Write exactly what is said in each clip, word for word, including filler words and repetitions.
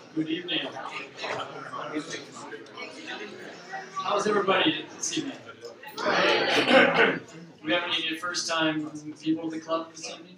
Good evening. How's everybody this evening? Do we have any first-time people at the club this evening?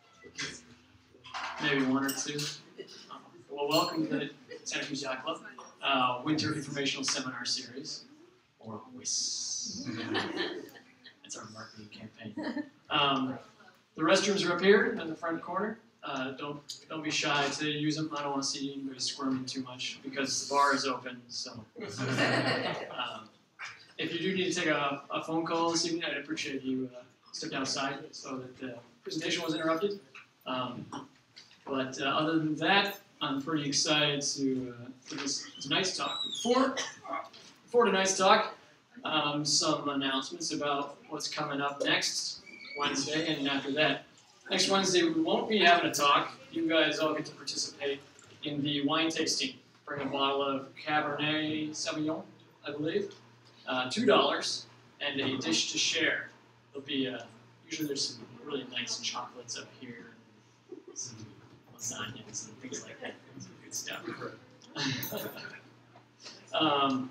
Maybe one or two. Well, welcome to the Santa Cruz Yacht Club uh, Winter Informational Seminar Series, or W I S. That's our marketing campaign. Um, the restrooms are up here in the front corner. Uh, don't don't be shy to use them. I don't want to see anybody squirming too much because the bar is open. So, um, if you do need to take a, a phone call this evening, I'd appreciate you uh, stepping outside so that the presentation was interrupted. Um, but uh, other than that, I'm pretty excited to uh, for this tonight's talk. Before before tonight's talk, um, some announcements about what's coming up next Wednesday, and after that. Next Wednesday, we won't be having a talk. You guys all get to participate in the wine tasting. Bring a bottle of Cabernet Sauvignon, I believe, uh, two dollars, and a dish to share. There'll be, uh, usually there's some really nice chocolates up here, some lasagnas and things like that. Some good stuff. um,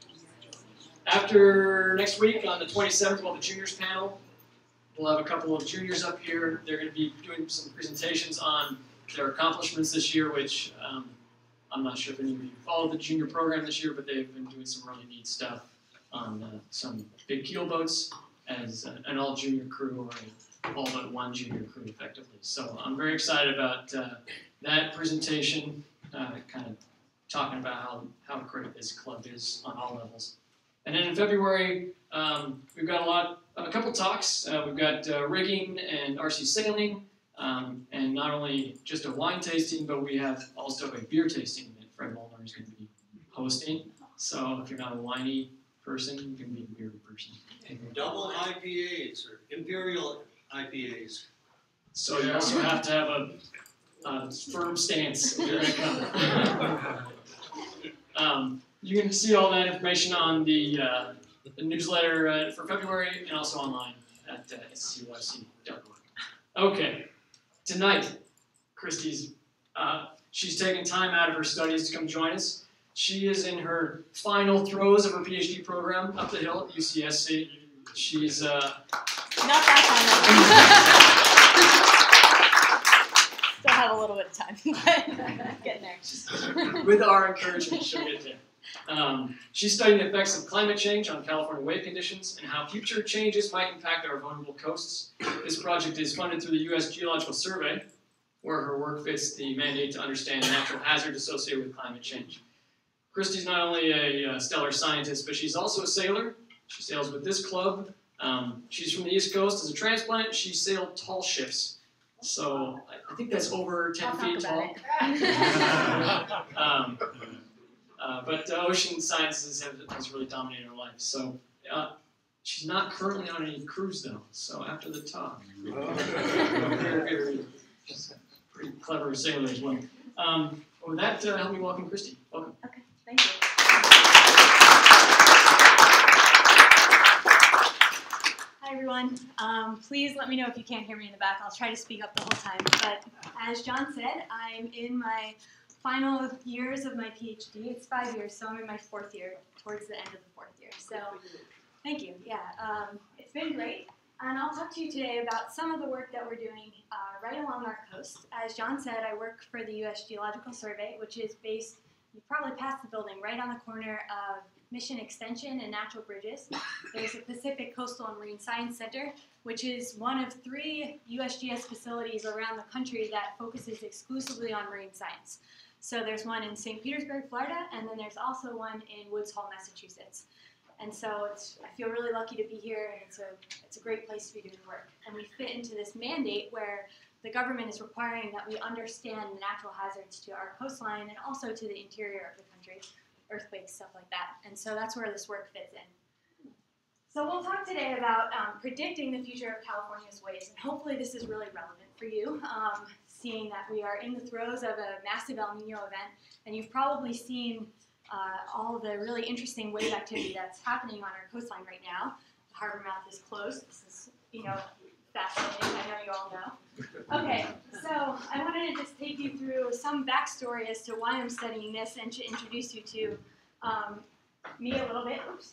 after next week, on the twenty-seventh, we'll have the juniors panel. We'll have a couple of juniors up here. They're going to be doing some presentations on their accomplishments this year, which um, I'm not sure if any of you followed the junior program this year, but they've been doing some really neat stuff on uh, some big keel boats as uh, an all-junior crew, or all but one junior crew, effectively. So I'm very excited about uh, that presentation, uh, kind of talking about how, how great this club is on all levels. And then in February, um, we've got a lot, a couple talks. Uh, we've got uh, rigging and R C sailing, um, and not only just a wine tasting, but we have also a beer tasting that Fred Molnar is going to be hosting. So if you're not a winey person, you can be a beer person. Double I P As or imperial I P As. So you also have to have a, a firm stance if you're going to come. um, You can see all that information on the, uh, the newsletter uh, for February, and also online at uh, S C Y C dot org. Okay, tonight, Christie's, uh, she's taking time out of her studies to come join us. She is in her final throes of her PhD program up the hill at U C S C. She's uh, not that final. Still have a little bit of time, but getting there. With our encouragement, she'll get there. Um, she's studying the effects of climate change on California wave conditions and how future changes might impact our vulnerable coasts. This project is funded through the U S Geological Survey, where her work fits the mandate to understand natural hazards associated with climate change. Christie's not only a uh, stellar scientist, but she's also a sailor. She sails with this club. Um, she's from the East Coast. As a transplant, she sailed tall ships. So I, I think that's over ten I'll feet talk tall. um, Uh, but uh, ocean sciences have, has really dominated her life. So uh, she's not currently on any cruise, though. So after the talk, pretty clever sailor as well. Um, with that, uh, help me welcome Christie. Welcome. Okay, thank you. Hi, everyone. Um, please let me know if you can't hear me in the back. I'll try to speak up the whole time. But as John said, I'm in my final years of my PhD. It's five years, so I'm in my fourth year, towards the end of the fourth year. So, thank you. Yeah, um, it's been great. And I'll talk to you today about some of the work that we're doing uh, right along our coast. As John said, I work for the U S Geological Survey, which is based, you probably passed the building, right on the corner of Mission Extension and Natural Bridges. There's a Pacific Coastal and Marine Science Center, which is one of three U S G S facilities around the country that focuses exclusively on marine science. So there's one in Saint Petersburg, Florida, and then there's also one in Woods Hole, Massachusetts. And so it's, I feel really lucky to be here, and it's a, it's a great place to be doing work. And we fit into this mandate where the government is requiring that we understand the natural hazards to our coastline and also to the interior of the country, earthquakes, stuff like that. And so that's where this work fits in. So we'll talk today about um, predicting the future of California's waves, and hopefully this is really relevant for you. Um, seeing that we are in the throes of a massive El Nino event, and you've probably seen uh, all the really interesting wave activity that's happening on our coastline right now. The harbor mouth is closed. This is, you know, fascinating. I know you all know. Okay, so I wanted to just take you through some backstory as to why I'm studying this and to introduce you to um, me a little bit. Oops.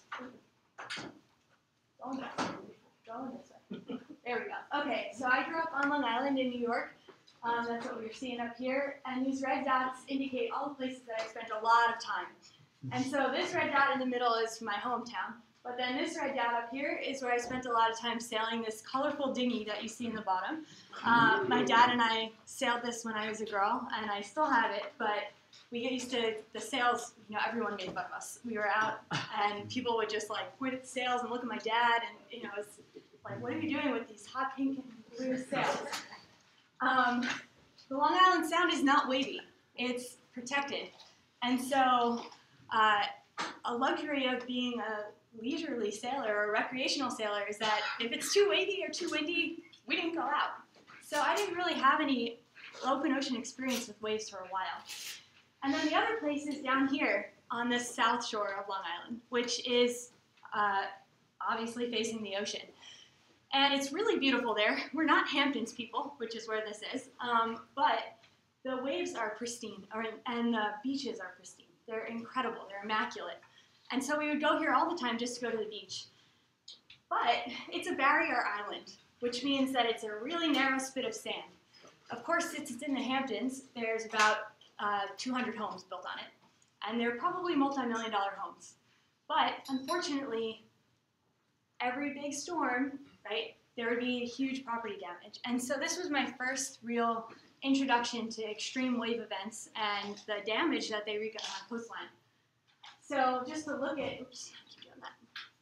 Going back. Going this way. There we go. Okay, so I grew up on Long Island in New York. Um, that's what we're seeing up here. And these red dots indicate all the places that I spent a lot of time. And so this red dot in the middle is my hometown. But then this red dot up here is where I spent a lot of time sailing this colorful dinghy that you see in the bottom. Uh, my dad and I sailed this when I was a girl, and I still have it, but we used to, the sails, you know, everyone made fun of us. We were out, and people would just, like, point at the sails and look at my dad, and, you know, it's like, what are you doing with these hot pink and blue sails? Um, the Long Island Sound is not wavy. It's protected. And so uh, a luxury of being a leisurely sailor or recreational sailor is that if it's too wavy or too windy, we didn't go out. So I didn't really have any open ocean experience with waves for a while. And then the other place is down here on the south shore of Long Island, which is uh, obviously facing the ocean. And it's really beautiful there. We're not Hamptons people, which is where this is, um, but the waves are pristine, or, and the beaches are pristine. They're incredible. They're immaculate. And so we would go here all the time just to go to the beach. But it's a barrier island, which means that it's a really narrow spit of sand. Of course, since it's in the Hamptons, there's about uh, two hundred homes built on it. And they're probably multi-million dollar homes. But unfortunately, every big storm, right, there would be huge property damage. And so this was my first real introduction to extreme wave events and the damage that they wreak on our coastline. So just to look at, oops, I keep doing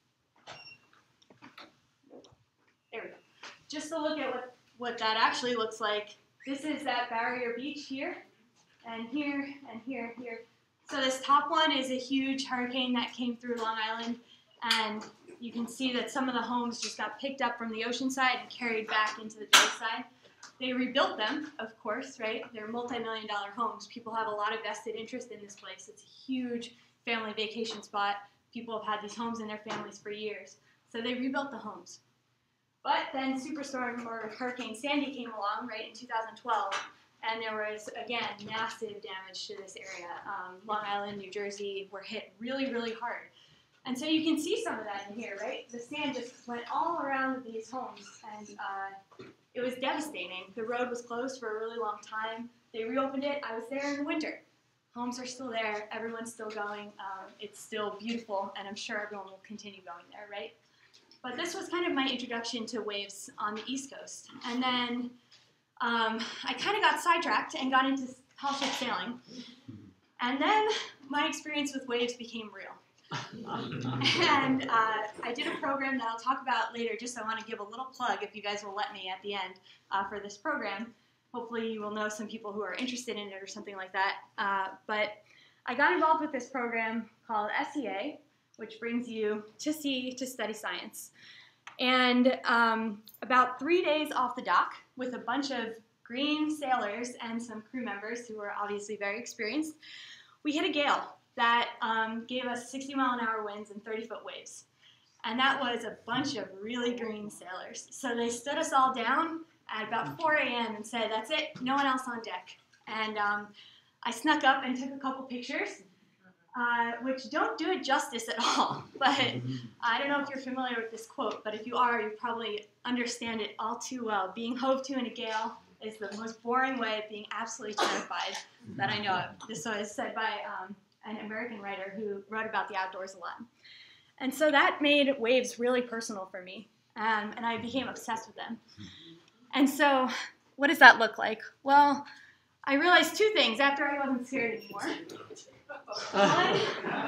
that. There we go. Just to look at what, what that actually looks like, this is that barrier beach here, and here, and here, and here. So this top one is a huge hurricane that came through Long Island, and you can see that some of the homes just got picked up from the ocean side and carried back into the bay side. They rebuilt them, of course, right? They're multi-million dollar homes. People have a lot of vested interest in this place. It's a huge family vacation spot. People have had these homes in their families for years. So they rebuilt the homes. But then Superstorm or Hurricane Sandy came along, right, in two thousand twelve, and there was, again, massive damage to this area. Um, Long Island, New Jersey were hit really, really hard. And so you can see some of that in here, right? The sand just went all around these homes, and uh, it was devastating. The road was closed for a really long time. They reopened it. I was there in the winter. Homes are still there. Everyone's still going. Um, it's still beautiful, and I'm sure everyone will continue going there, right? But this was kind of my introduction to waves on the East Coast. And then um, I kind of got sidetracked and got into tall ship sailing. And then my experience with waves became real. and uh, I did a program that I'll talk about later, just I want to give a little plug, if you guys will let me at the end, uh, for this program. Hopefully you will know some people who are interested in it or something like that. Uh, but I got involved with this program called S E A, which brings you to sea to study science. And um, about three days off the dock with a bunch of green sailors and some crew members who were obviously very experienced, we hit a gale that um, gave us sixty mile an hour winds and thirty foot waves. And that was a bunch of really green sailors. So they stood us all down at about four A M and said, that's it, no one else on deck. And um, I snuck up and took a couple pictures, uh, which don't do it justice at all. But I don't know if you're familiar with this quote, but if you are, you probably understand it all too well. Being hove to in a gale is the most boring way of being absolutely terrified that I know of. This was said by um, an American writer who wrote about the outdoors a lot. And so that made waves really personal for me, um, and I became obsessed with them. And so what does that look like? Well, I realized two things after I wasn't scared anymore. One,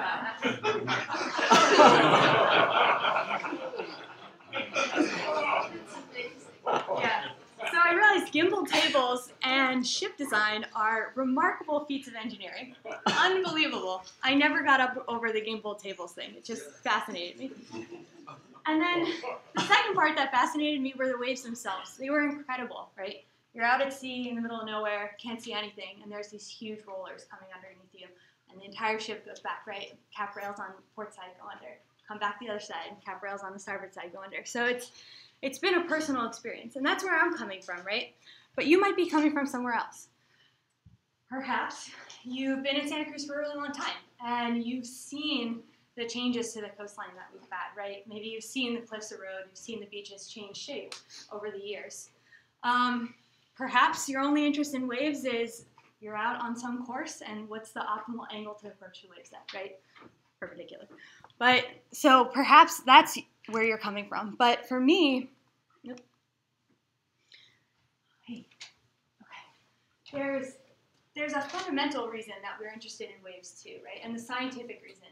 yeah. So I realized gimbal tables and ship design are remarkable feats of engineering. Unbelievable. I never got up over the gimbal tables thing. It just fascinated me. And then the second part that fascinated me were the waves themselves. They were incredible, right? You're out at sea in the middle of nowhere, can't see anything, and there's these huge rollers coming underneath you. And the entire ship goes back, right? Cap rails on port side go under. Come back the other side, and cap rails on the starboard side go under. So it's it's been a personal experience, and that's where I'm coming from, right? But you might be coming from somewhere else. Perhaps you've been in Santa Cruz for a really long time, and you've seen the changes to the coastline that we've had, right? Maybe you've seen the cliffs erode, you've seen the beaches change shape over the years. Um, perhaps your only interest in waves is you're out on some course, and what's the optimal angle to approach the waves at, right? Perpendicular. But, so perhaps that's where you're coming from. But for me, nope. Hey, okay. There's, there's a fundamental reason that we're interested in waves too, right? And the scientific reason.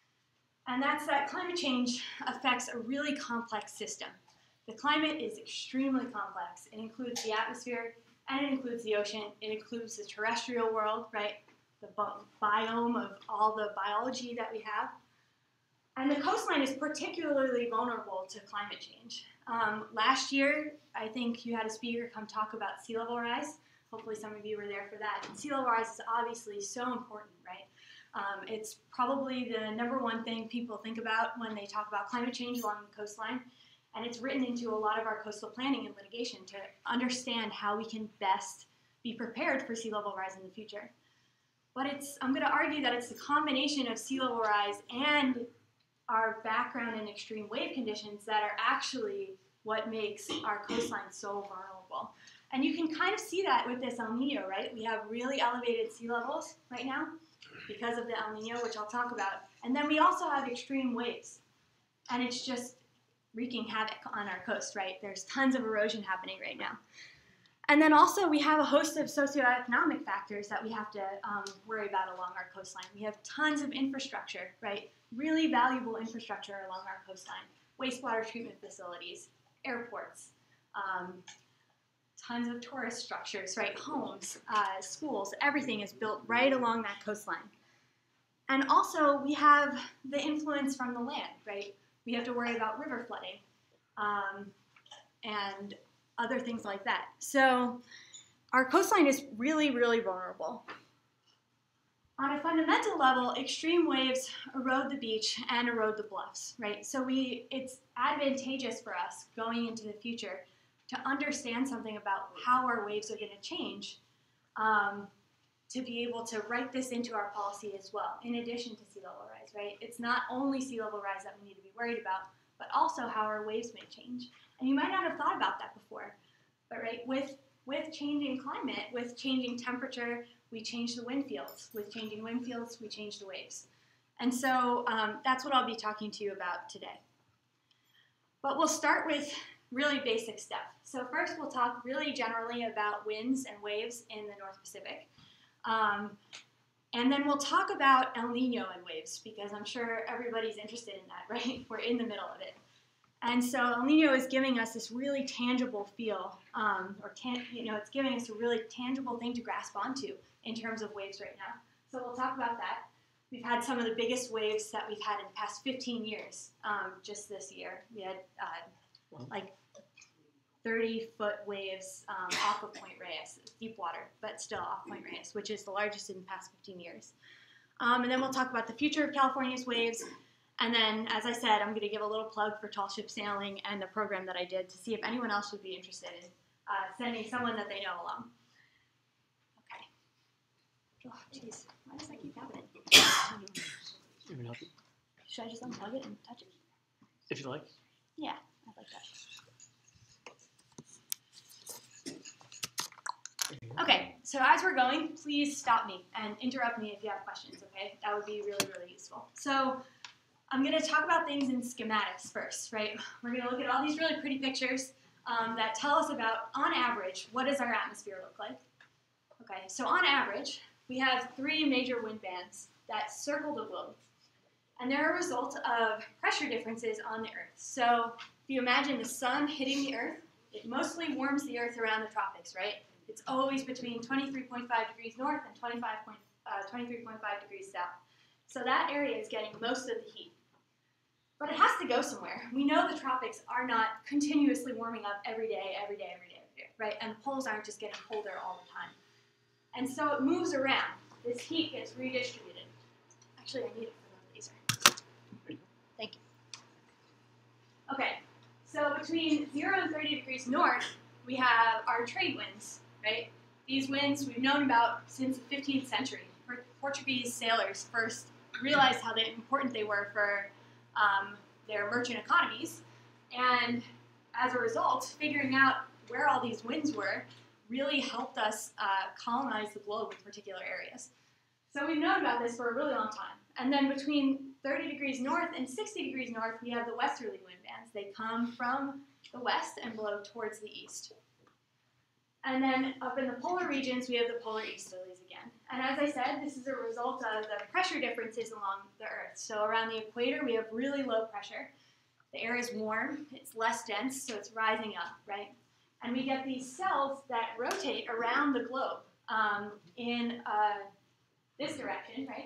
And that's that climate change affects a really complex system. The climate is extremely complex. It includes the atmosphere, and it includes the ocean. It includes the terrestrial world, right? The biome of all the biology that we have. And the coastline is particularly vulnerable to climate change. Um, last year, I think you had a speaker come talk about sea level rise. Hopefully some of you were there for that. And sea level rise is obviously so important, right? Um, it's probably the number one thing people think about when they talk about climate change along the coastline. And it's written into a lot of our coastal planning and litigation to understand how we can best be prepared for sea level rise in the future. But it's, I'm going to argue that it's the combination of sea level rise and our background in extreme wave conditions that are actually what makes our coastline so vulnerable. And you can kind of see that with this El Nino, right? We have really elevated sea levels right now because of the El Nino, which I'll talk about. And then we also have extreme waves. And it's just wreaking havoc on our coast, right? There's tons of erosion happening right now. And then also we have a host of socioeconomic factors that we have to um, worry about along our coastline. We have tons of infrastructure, right? Really valuable infrastructure along our coastline. Wastewater treatment facilities, airports, um, tons of tourist structures, right? Homes, uh, schools, everything is built right along that coastline. And also we have the influence from the land, right? We have to worry about river flooding um, and other things like that. So our coastline is really, really vulnerable. On a fundamental level, extreme waves erode the beach and erode the bluffs, right? So we, it's advantageous for us going into the future to understand something about how our waves are going to change, um, to be able to write this into our policy as well, in addition to sea level rise, right? It's not only sea level rise that we need to be worried about, but also how our waves may change. And you might not have thought about that before, but right, with, with changing climate, with changing temperature, we change the wind fields. With changing wind fields, we change the waves. And so um, that's what I'll be talking to you about today. But we'll start with really basic stuff. So first we'll talk really generally about winds and waves in the North Pacific. Um, and then we'll talk about El Nino and waves, because I'm sure everybody's interested in that, right? We're in the middle of it. And so El Nino is giving us this really tangible feel, um, or tan you know, it's giving us a really tangible thing to grasp onto in terms of waves right now. So we'll talk about that. We've had some of the biggest waves that we've had in the past fifteen years, um, just this year. We had uh, like thirty foot waves um, off of Point Reyes, deep water, but still off Point Reyes, which is the largest in the past fifteen years. Um, and then we'll talk about the future of California's waves. And then, as I said, I'm going to give a little plug for tall ship sailing and the program that I did to see if anyone else would be interested in uh, sending someone that they know along. Okay. Oh, jeez. Why does that keep happening? Even help you? Should I just unplug it and touch it? If you like. Yeah, I like that. Okay, so as we're going, please stop me and interrupt me if you have questions, okay? That would be really, really useful. So I'm going to talk about things in schematics first, right? We're going to look at all these really pretty pictures um, that tell us about, on average, what does our atmosphere look like? Okay, so on average, we have three major wind bands that circle the globe. And they're a result of pressure differences on the Earth. So if you imagine the sun hitting the Earth, it mostly warms the Earth around the tropics, right? It's always between twenty-three point five degrees north and twenty-three point five degrees south. So that area is getting most of the heat. But it has to go somewhere. We know the tropics are not continuously warming up every day, every day, every day, every day, right? And the poles aren't just getting colder all the time. And so it moves around. This heat gets redistributed. Actually, I need it for the laser. Thank you. Okay, So between zero and thirty degrees north, we have our trade winds, right? These winds we've known about since the fifteenth century. Portuguese sailors first realized how they, important they were for um, their merchant economies, and as a result, figuring out where all these winds were really helped us uh, colonize the globe in particular areas. So we've known about this for a really long time. And then between thirty degrees north and sixty degrees north, we have the westerly wind bands. They come from the west and blow towards the east. And then up in the polar regions, we have the polar easterlies again. And as I said, this is a result of the pressure differences along the Earth. So around the equator, we have really low pressure. The air is warm, it's less dense, so it's rising up, right? And we get these cells that rotate around the globe um, in uh, this direction, right?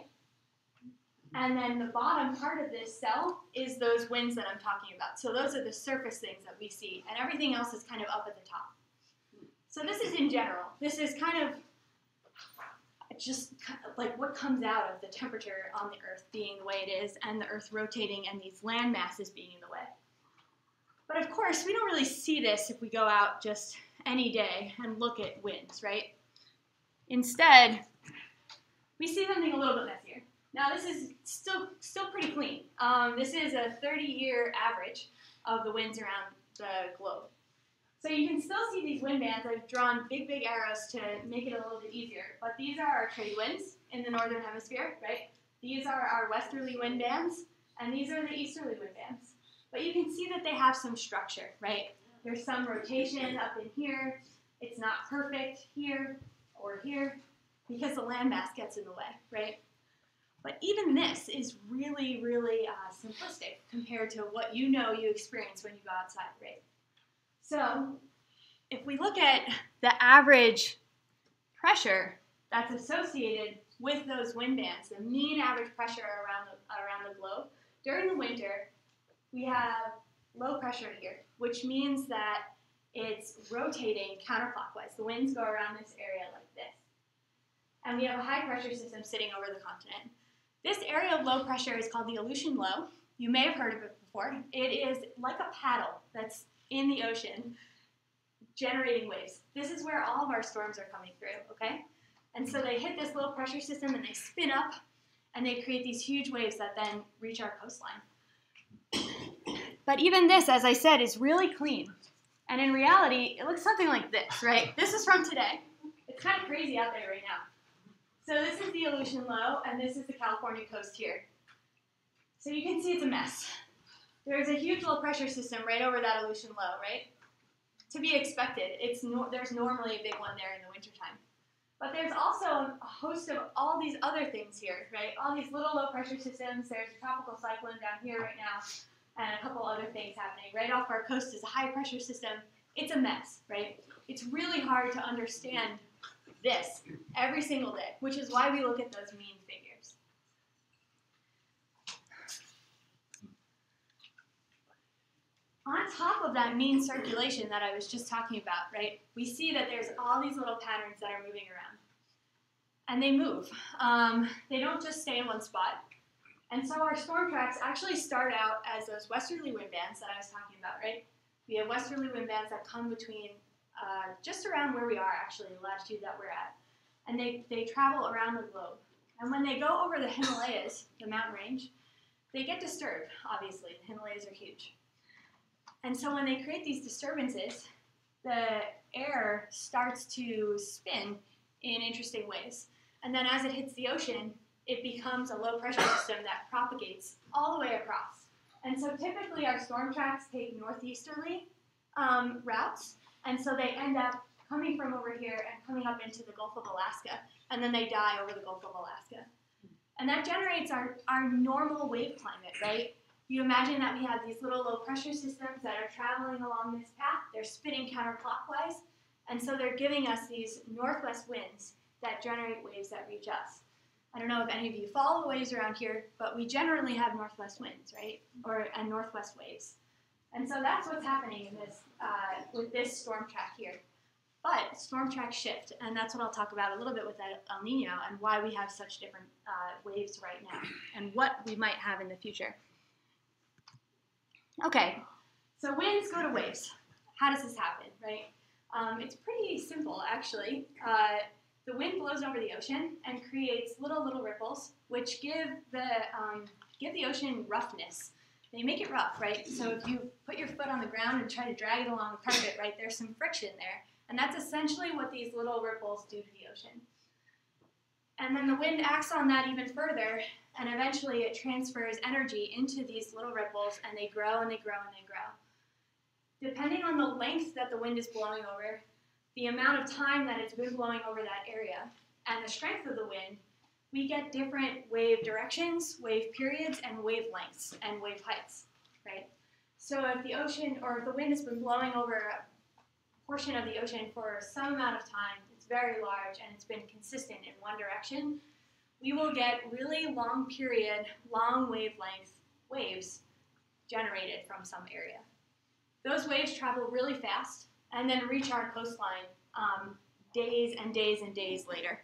And then the bottom part of this cell is those winds that I'm talking about. So those are the surface things that we see, and everything else is kind of up at the top. So this is in general. This is kind of just like what comes out of the temperature on the Earth being the way it is, and the Earth rotating, and these land masses being in the way. But of course, we don't really see this if we go out just any day and look at winds, right? Instead, we see something a little bit messier. Now this is still still pretty clean. Um, this is a thirty-year average of the winds around the globe. So you can still see these wind bands. I've drawn big, big arrows to make it a little bit easier. But these are our trade winds in the northern hemisphere, right? These are our westerly wind bands, and these are the easterly wind bands. But you can see that they have some structure, right? There's some rotation up in here. It's not perfect here or here because the landmass gets in the way, right? But even this is really, really uh, simplistic compared to what you know you experience when you go outside, right? So if we look at the average pressure that's associated with those wind bands, the mean average pressure around the, around the globe, during the winter, we have low pressure here, which means that it's rotating counterclockwise. The winds go around this area like this. And we have a high pressure system sitting over the continent. This area of low pressure is called the Aleutian Low. You may have heard of it before. It is like a paddle that's in the ocean generating waves. This is where all of our storms are coming through, okay? And so they hit this low pressure system and they spin up and they create these huge waves that then reach our coastline. But even this, as I said, is really clean. And in reality, it looks something like this, right? This is from today. It's kind of crazy out there right now. So this is the Aleutian Low, and this is the California coast here. So you can see it's a mess. There's a huge low pressure system right over that Aleutian Low, right? To be expected. It's no, there's normally a big one there in the wintertime. But there's also a host of all these other things here, right? All these little low pressure systems. There's a tropical cyclone down here right now, and a couple other things happening. Right off our coast is a high pressure system. It's a mess, right? It's really hard to understand this every single day, which is why we look at those mean figures. On top of that mean circulation that I was just talking about, right, we see that there's all these little patterns that are moving around. And they move. Um, they don't just stay in one spot. And so our storm tracks actually start out as those westerly wind bands that I was talking about, right? We have westerly wind bands that come between uh, just around where we are, actually, the latitude that we're at. And they, they travel around the globe. And when they go over the Himalayas, the mountain range, they get disturbed, obviously. The Himalayas are huge. And so when they create these disturbances, the air starts to spin in interesting ways. And then as it hits the ocean, it becomes a low pressure system that propagates all the way across. And so typically our storm tracks take northeasterly um, routes, and so they end up coming from over here and coming up into the Gulf of Alaska, and then they die over the Gulf of Alaska. And that generates our, our normal wave climate, right? You imagine that we have these little low pressure systems that are traveling along this path. They're spinning counterclockwise, and so they're giving us these northwest winds that generate waves that reach us. I don't know if any of you follow the waves around here, but we generally have northwest winds, right? Or and northwest waves. And so that's what's happening in this uh, with this storm track here. But storm tracks shift, and that's what I'll talk about a little bit with that El Nino and why we have such different uh, waves right now and what we might have in the future. Okay, So winds go to waves. How does this happen, right? Um, it's pretty simple, actually. Uh, the wind blows over the ocean and creates little, little ripples, which give the, um, give the ocean roughness. They make it rough, right? So if you put your foot on the ground and try to drag it along the carpet, right, there's some friction there. And that's essentially what these little ripples do to the ocean. And then the wind acts on that even further, and eventually it transfers energy into these little ripples, and they grow and they grow and they grow. Depending on the length that the wind is blowing over, the amount of time that it's been blowing over that area, and the strength of the wind, we get different wave directions, wave periods, and wavelengths, and wave heights, right? So if the ocean, or if the wind has been blowing over a portion of the ocean for some amount of time, it's very large, and it's been consistent in one direction, we will get really long period, long wavelength waves generated from some area. Those waves travel really fast and then reach our coastline um, days and days and days later.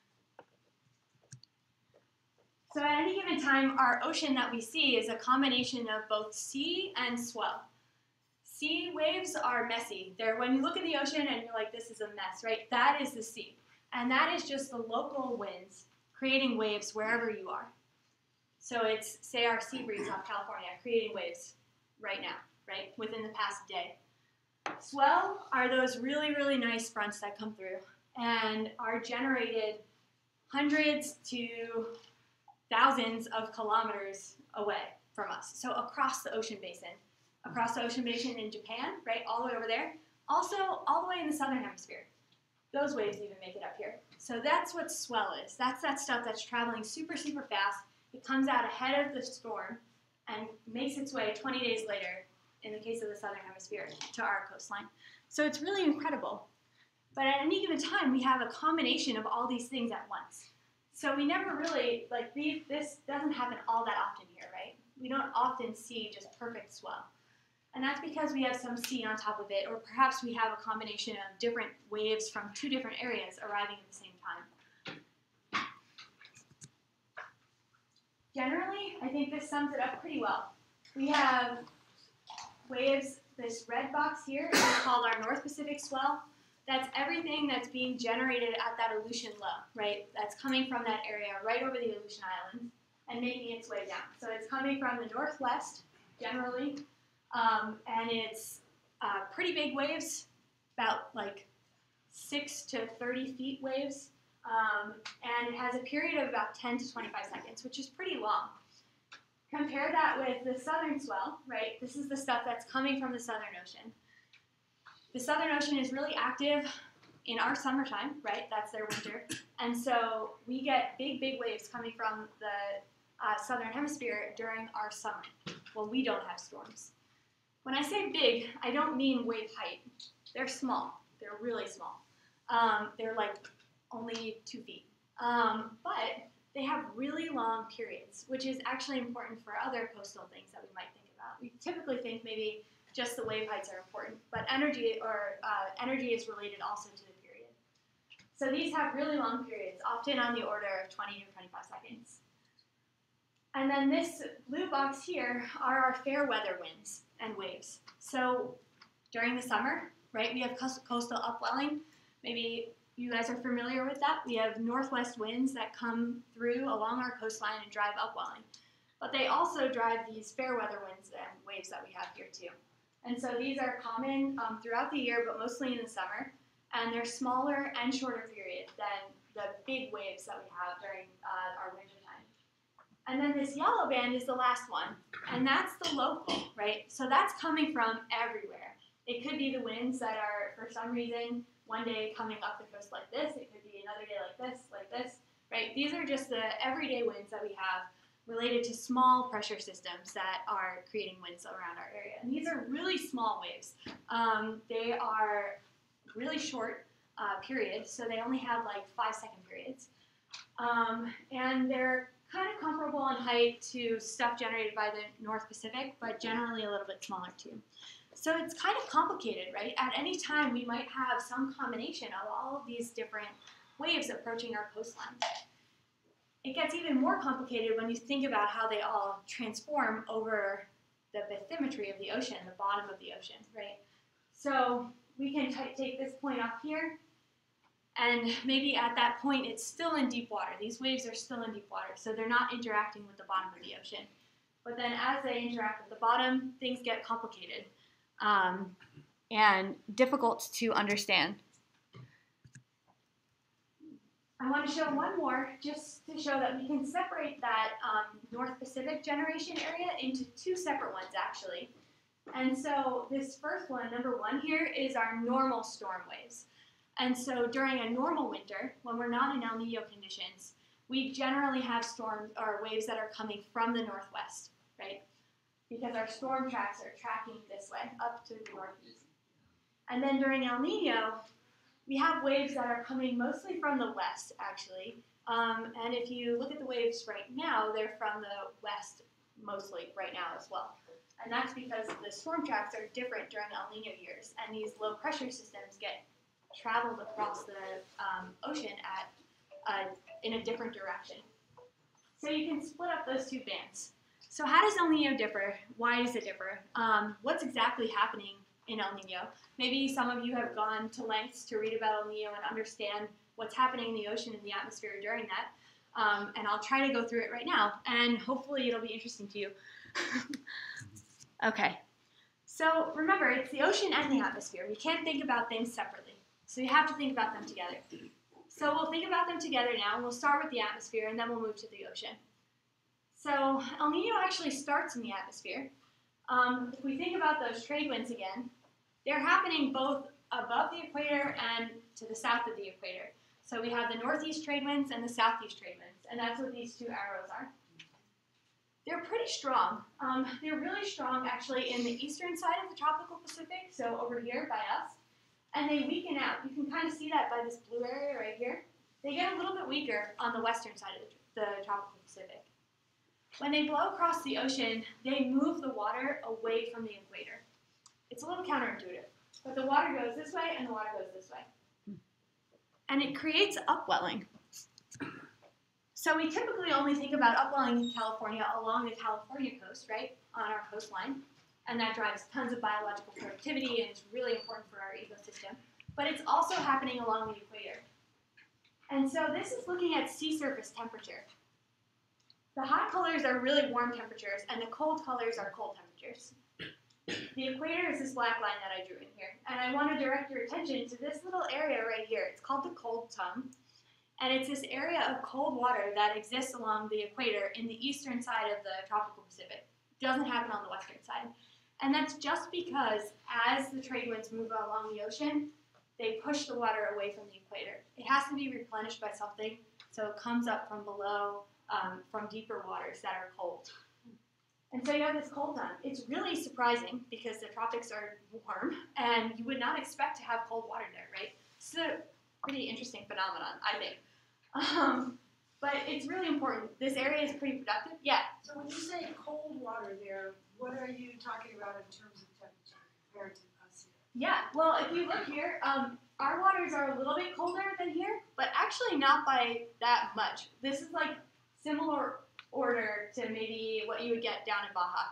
So at any given time, our ocean that we see is a combination of both sea and swell. Sea waves are messy. They're, when you look at the ocean and you're like, this is a mess, right? That is the sea. And that is just the local winds creating waves wherever you are. So it's, say, our sea breeze off California creating waves right now, right, within the past day. Swell are those really, really nice fronts that come through and are generated hundreds to thousands of kilometers away from us. So across the ocean basin. Across the ocean basin in Japan, right, all the way over there. Also, all the way in the southern hemisphere. Those waves even make it up here. So that's what swell is. That's that stuff that's traveling super, super fast. It comes out ahead of the storm and makes its way twenty days later, in the case of the southern hemisphere, to our coastline. So it's really incredible. But at any given time, we have a combination of all these things at once. So we never really, like, we, this doesn't happen all that often here, right? We don't often see just perfect swell. And that's because we have some sea on top of it, or perhaps we have a combination of different waves from two different areas arriving at the same time. Generally, I think this sums it up pretty well. We have waves, this red box here is called our North Pacific swell. That's everything that's being generated at that Aleutian low, right? That's coming from that area right over the Aleutian Islands and making its way down. So it's coming from the northwest, generally, um, and it's uh, pretty big waves, about like six to thirty feet waves, um, and it has a period of about ten to twenty-five seconds, which is pretty long. Compare that with the southern swell, right? This is the stuff that's coming from the Southern Ocean. The Southern Ocean is really active in our summertime, right? That's their winter. And so we get big, big waves coming from the uh, Southern Hemisphere during our summer. Well, we don't have storms. When I say big, I don't mean wave height. They're small. They're really small. Um, they're like only two feet. Um, but they have really long periods, which is actually important for other coastal things that we might think about. We typically think maybe just the wave heights are important, but energy or uh, energy is related also to the period. So these have really long periods, often on the order of twenty to twenty-five seconds. And then this blue box here are our fair weather winds and waves. So during the summer, right, we have coastal upwelling. Maybe you guys are familiar with that. We have northwest winds that come through along our coastline and drive upwelling. But they also drive these fair weather winds and waves that we have here too. And so these are common um, throughout the year, but mostly in the summer. And they're smaller and shorter periods than the big waves that we have during uh, our winter time. And then this yellow band is the last one. And that's the local, right? So that's coming from everywhere. It could be the winds that are, for some reason, one day coming up the coast like this. It could be another day like this, like this, right? These are just the everyday winds that we have related to small pressure systems that are creating winds around our area. And these are really small waves. Um, they are really short uh, periods, so they only have like five second periods. Um, and they're kind of comparable in height to stuff generated by the North Pacific, but generally a little bit smaller too. So it's kind of complicated, right? At any time, we might have some combination of all of these different waves approaching our coastline. It gets even more complicated when you think about how they all transform over the bathymetry of the ocean, the bottom of the ocean, right? So we can t take this point up here, and maybe at that point it's still in deep water. These waves are still in deep water, so they're not interacting with the bottom of the ocean. But then as they interact with the bottom, things get complicated um, and difficult to understand. I want to show one more just to show that we can separate that um, North Pacific generation area into two separate ones, actually. And so this first one, number one here, is our normal storm waves. And so during a normal winter, when we're not in El Nino conditions, we generally have storms or waves that are coming from the northwest, right? Because our storm tracks are tracking this way, up to the northeast. And then during El Nino, we have waves that are coming mostly from the west, actually. Um, and if you look at the waves right now, they're from the west mostly right now as well. And that's because the storm tracks are different during El Nino years, and these low pressure systems get traveled across the um, ocean at uh, in a different direction. So you can split up those two bands. So how does El Nino differ? Why does it differ? Um, what's exactly happening in El Nino? Maybe some of you have gone to lengths to read about El Nino and understand what's happening in the ocean and the atmosphere during that. Um, and I'll try to go through it right now, and hopefully it'll be interesting to you. Okay, so remember, it's the ocean and the atmosphere. We can't think about things separately, so you have to think about them together. So we'll think about them together now, and we'll start with the atmosphere, and then we'll move to the ocean. So El Nino actually starts in the atmosphere. Um, if we think about those trade winds again, they're happening both above the equator and to the south of the equator. So we have the northeast trade winds and the southeast trade winds, and that's what these two arrows are. They're pretty strong. Um, they're really strong actually in the eastern side of the tropical Pacific, so over here by us, and they weaken out. You can kind of see that by this blue area right here. They get a little bit weaker on the western side of the, the tropical Pacific. When they blow across the ocean, they move the water away from the equator. It's a little counterintuitive, but the water goes this way and the water goes this way. And it creates upwelling. So we typically only think about upwelling in California along the California coast, right, on our coastline. And that drives tons of biological productivity and is really important for our ecosystem. But it's also happening along the equator. And so this is looking at sea surface temperature. The hot colors are really warm temperatures, and the cold colors are cold temperatures. The equator is this black line that I drew in here. And I want to direct your attention to this little area right here. It's called the cold tongue. And it's this area of cold water that exists along the equator in the eastern side of the tropical Pacific. It doesn't happen on the western side. And that's just because as the trade winds move along the ocean, they push the water away from the equator. It has to be replenished by something, so it comes up from below, um, from deeper waters that are cold. And so you have this cold tongue. It's really surprising because the tropics are warm, and you would not expect to have cold water there, right? It's a pretty interesting phenomenon, I think. Um, but it's really important. This area is pretty productive. Yeah? So when you say cold water there, what are you talking about in terms of temperature compared to us here? Yeah, well, if you look here, um, our waters are a little bit colder than here, but actually not by that much. This is like similar order to maybe what you would get down in Baja,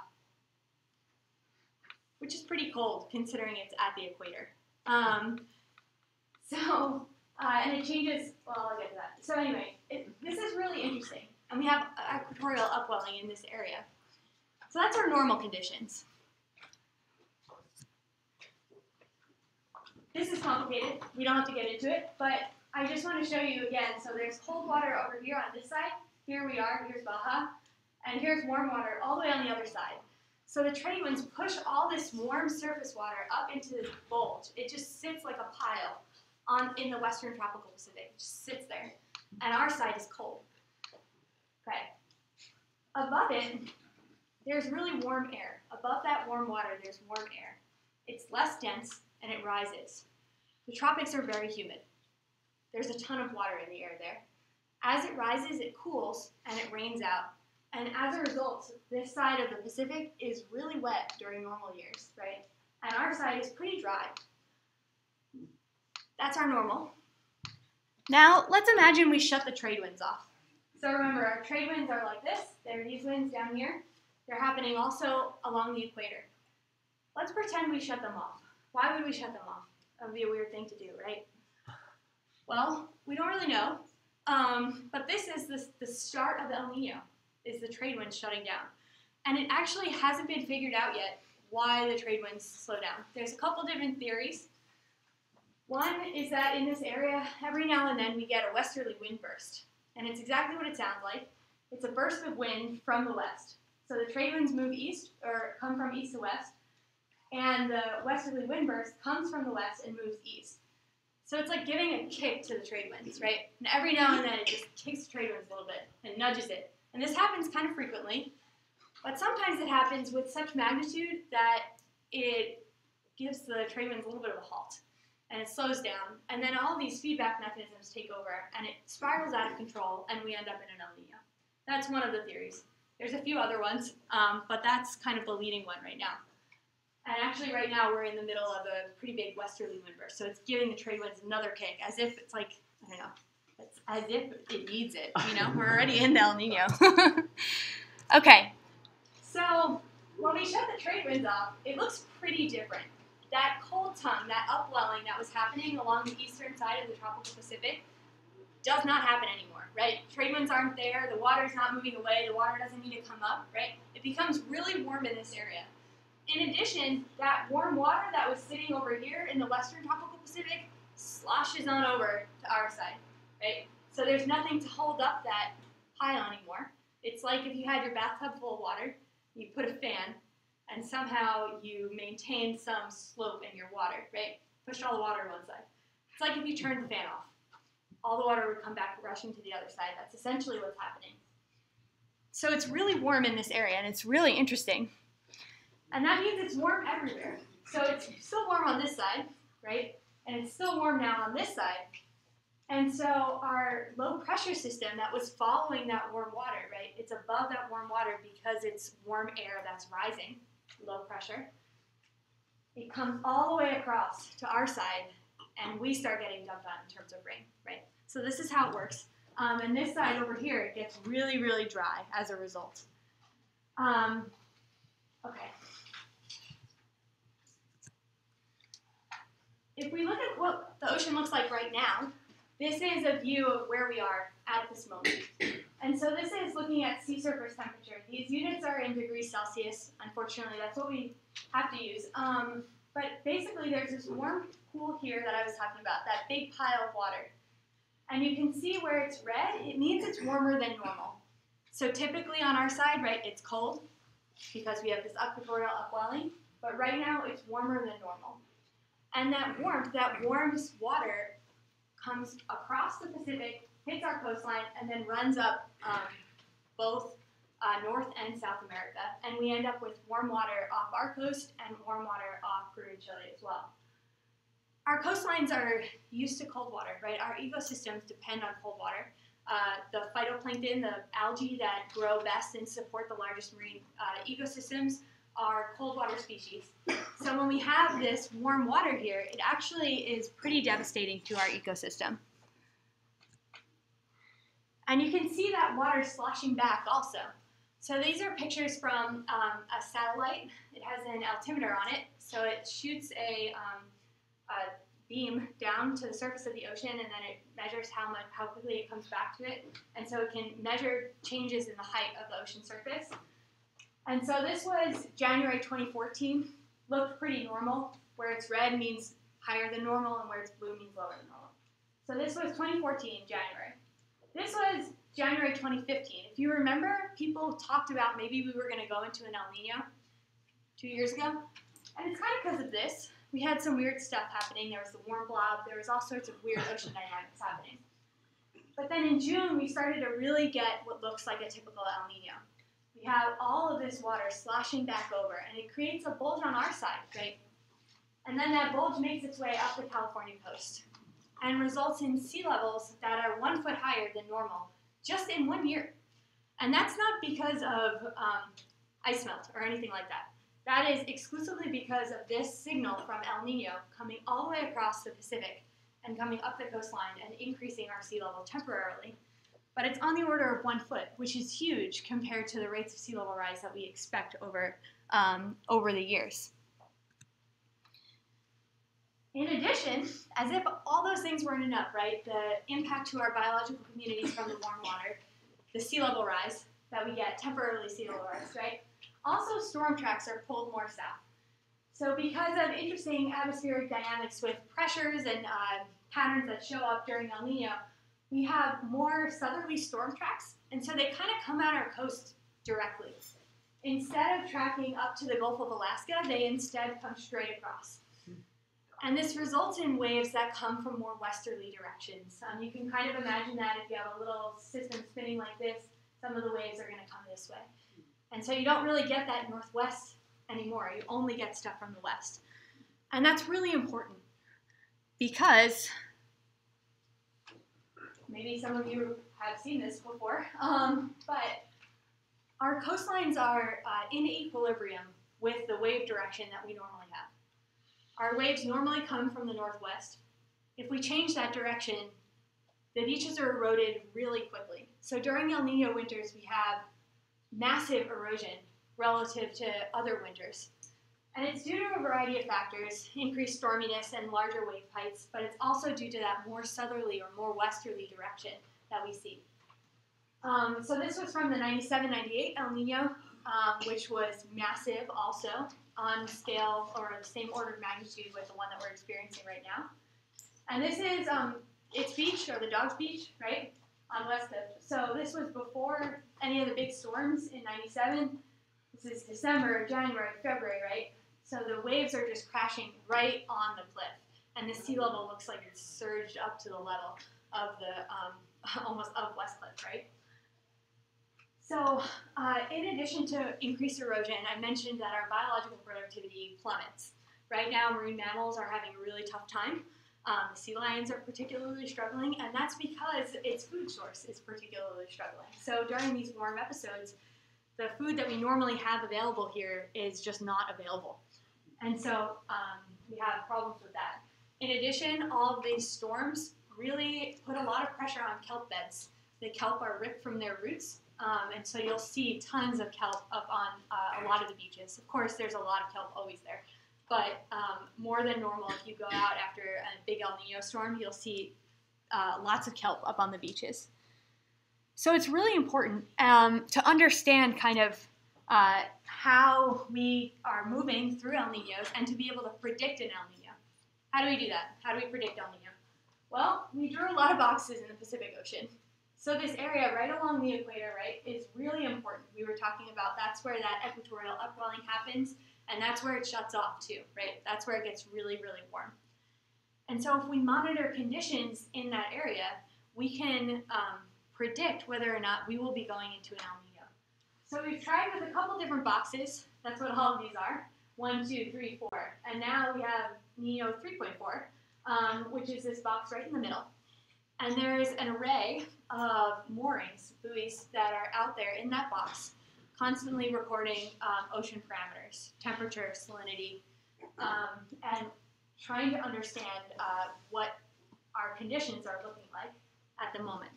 which is pretty cold considering it's at the equator. Um, so, uh, and it changes, well, I'll get to that. So anyway, it, this is really interesting, and we have equatorial upwelling in this area. So that's our normal conditions. This is complicated. We don't have to get into it, but I just want to show you again. So there's cold water over here on this side. Here we are. Here's Baja. And here's warm water all the way on the other side. So the trade winds push all this warm surface water up into this bulge. It just sits like a pile on in the western tropical Pacific. It just sits there. And our side is cold. Okay. Above it, there's really warm air. Above that warm water, there's warm air. It's less dense, and it rises. The tropics are very humid. There's a ton of water in the air there. As it rises, it cools, and it rains out. And as a result, this side of the Pacific is really wet during normal years, right? And our side is pretty dry. That's our normal. Now, let's imagine we shut the trade winds off. So remember, our trade winds are like this. There are these winds down here. They're happening also along the equator. Let's pretend we shut them off. Why would we shut them off? That would be a weird thing to do, right? Well, we don't really know, um, but this is the, the start of the El Nino, is the trade winds shutting down. And it actually hasn't been figured out yet why the trade winds slow down. There's a couple different theories. One is that in this area, every now and then we get a westerly wind burst. And it's exactly what it sounds like. It's a burst of wind from the west. So the trade winds move east, or come from east to west, and the westerly wind burst comes from the west and moves east. So it's like giving a kick to the trade winds, right? And every now and then it just kicks the trade winds a little bit and nudges it. And this happens kind of frequently, but sometimes it happens with such magnitude that it gives the trade winds a little bit of a halt, and it slows down, and then all these feedback mechanisms take over, and it spirals out of control, and we end up in an El Nino. That's one of the theories. There's a few other ones, um, but that's kind of the leading one right now. And actually right now we're in the middle of a pretty big westerly wind burst, so it's giving the trade winds another kick, as if it's like, I don't know, it's as if it needs it, you know? We're already in the El Nino. Okay, so when we shut the trade winds off, it looks pretty different. That cold tongue, that upwelling that was happening along the eastern side of the tropical Pacific does not happen anymore, right? Trade winds aren't there, the water's not moving away, the water doesn't need to come up, right? It becomes really warm in this area. In addition, that warm water that was sitting over here in the western tropical Pacific sloshes on over to our side, right? So there's nothing to hold up that pile anymore. It's like if you had your bathtub full of water, you put a fan, and somehow you maintain some slope in your water, right? Push all the water to one side. It's like if you turned the fan off. All the water would come back rushing to the other side. That's essentially what's happening. So it's really warm in this area, and it's really interesting. And that means it's warm everywhere. So it's still warm on this side, right? And it's still warm now on this side. And so our low pressure system that was following that warm water, right? It's above that warm water because it's warm air that's rising, low pressure. It comes all the way across to our side, and we start getting dumped on in terms of rain, right? So this is how it works. Um, and this side over here, it gets really, really dry as a result. Um, okay. If we look at what the ocean looks like right now, this is a view of where we are at this moment. And so this is looking at sea surface temperature. These units are in degrees Celsius. Unfortunately, that's what we have to use. Um, but basically, there's this warm pool here that I was talking about, that big pile of water. And you can see where it's red, it means it's warmer than normal. So typically on our side, right, it's cold because we have this equatorial upwelling. But right now, it's warmer than normal. And that warmth, that warm water, comes across the Pacific, hits our coastline, and then runs up um, both uh, North and South America. And we end up with warm water off our coast and warm water off Peru and Chile as well. Our coastlines are used to cold water, right? Our ecosystems depend on cold water. Uh, the phytoplankton, the algae that grow best and support the largest marine uh, ecosystems, are cold water species. So when we have this warm water here, it actually is pretty devastating to our ecosystem. And you can see that water sloshing back also. So these are pictures from um, a satellite. It has an altimeter on it, so it shoots a, um, a beam down to the surface of the ocean, and then it measures how much, how quickly it comes back to it. And so it can measure changes in the height of the ocean surface. And so this was January twenty fourteen, looked pretty normal. Where it's red means higher than normal, and where it's blue means lower than normal. So this was twenty fourteen, January. This was January twenty fifteen. If you remember, people talked about maybe we were going to go into an El Nino two years ago. And it's kind of because of this. We had some weird stuff happening. There was the warm blob. There was all sorts of weird ocean dynamics happening. But then in June, we started to really get what looks like a typical El Nino. We have all of this water sloshing back over, and it creates a bulge on our side, right? And then that bulge makes its way up the California coast and results in sea levels that are one foot higher than normal just in one year. And that's not because of um, ice melt or anything like that. That is exclusively because of this signal from El Nino coming all the way across the Pacific and coming up the coastline and increasing our sea level temporarily. but it's on the order of one foot, which is huge compared to the rates of sea level rise that we expect over, um, over the years. In addition, as if all those things weren't enough, right, the impact to our biological communities from the warm water, the sea level rise that we get, temporarily sea level rise, right, also storm tracks are pulled more south. So because of interesting atmospheric dynamics with pressures and uh, patterns that show up during El Nino, we have more southerly storm tracks, and so they kind of come at our coast directly. Instead of tracking up to the Gulf of Alaska, they instead come straight across. And this results in waves that come from more westerly directions. Um, you can kind of imagine that if you have a little system spinning like this, some of the waves are going to come this way. And so you don't really get that northwest anymore. You only get stuff from the west. And that's really important because maybe some of you have seen this before, um, but our coastlines are uh, in equilibrium with the wave direction that we normally have. Our waves normally come from the northwest. If we change that direction, the beaches are eroded really quickly. So during El Nino winters, we have massive erosion relative to other winters. And it's due to a variety of factors, increased storminess and larger wave heights, but it's also due to that more southerly or more westerly direction that we see. Um, so this was from the ninety-seven ninety-eight El Nino, um, which was massive also, on scale or the same order of magnitude with the one that we're experiencing right now. And this is um, its beach, or the Dog's Beach, right, on West Coast. So this was before any of the big storms in ninety-seven. This is December, January, February, right? So the waves are just crashing right on the cliff. And the sea level looks like it's surged up to the level of the, um, almost of West Cliff, right? So uh, in addition to increased erosion, I mentioned that our biological productivity plummets. Right now, marine mammals are having a really tough time. Um, the sea lions are particularly struggling, and that's because its food source is particularly struggling. So during these warm episodes, the food that we normally have available here is just not available. And so um, we have problems with that. In addition, all of these storms really put a lot of pressure on kelp beds. The kelp are ripped from their roots, um, and so you'll see tons of kelp up on uh, a lot of the beaches. Of course, there's a lot of kelp always there, but um, more than normal, if you go out after a big El Nino storm, you'll see uh, lots of kelp up on the beaches. So it's really important um, to understand kind of uh, how we are moving through El Ninos and to be able to predict an El Nino. How do we do that? How do we predict El Nino? Well, we drew a lot of boxes in the Pacific Ocean. So this area right along the equator, right, is really important. We were talking about that's where that equatorial upwelling happens, and that's where it shuts off too, right? That's where it gets really, really warm. And so if we monitor conditions in that area, we can um, predict whether or not we will be going into an El Nino. So we've tried with a couple different boxes. That's what all of these are. One, two, three, four. And now we have Nino three point four, um, which is this box right in the middle. And there's an array of moorings, buoys, that are out there in that box, constantly recording um, ocean parameters, temperature, salinity, um, and trying to understand uh, what our conditions are looking like at the moment.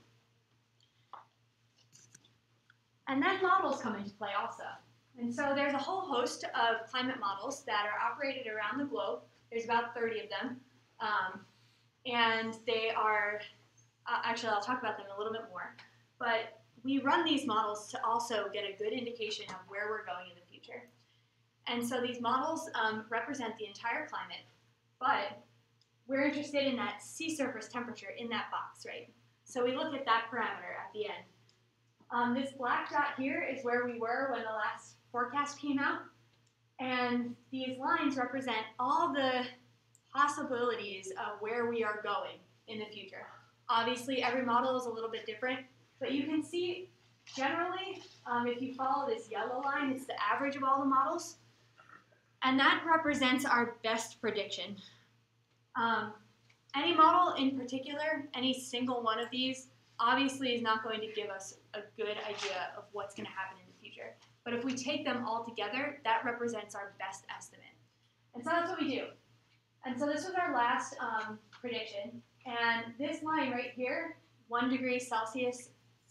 And then models come into play also. And so there's a whole host of climate models that are operated around the globe. There's about thirty of them. Um, and they are, uh, actually I'll talk about them a little bit more, but we run these models to also get a good indication of where we're going in the future. And so these models um, represent the entire climate, but we're interested in that sea surface temperature in that box, right? So we look at that parameter at the end. Um, this black dot here is where we were when the last forecast came out, and these lines represent all the possibilities of where we are going in the future. Obviously, every model is a little bit different, but you can see generally, um, if you follow this yellow line, it's the average of all the models, and that represents our best prediction. Um, any model in particular, any single one of these, obviously is not going to give us a good idea of what's going to happen in the future. But if we take them all together, that represents our best estimate. And so that's what we do. And so this was our last um, prediction. And this line right here, one degree Celsius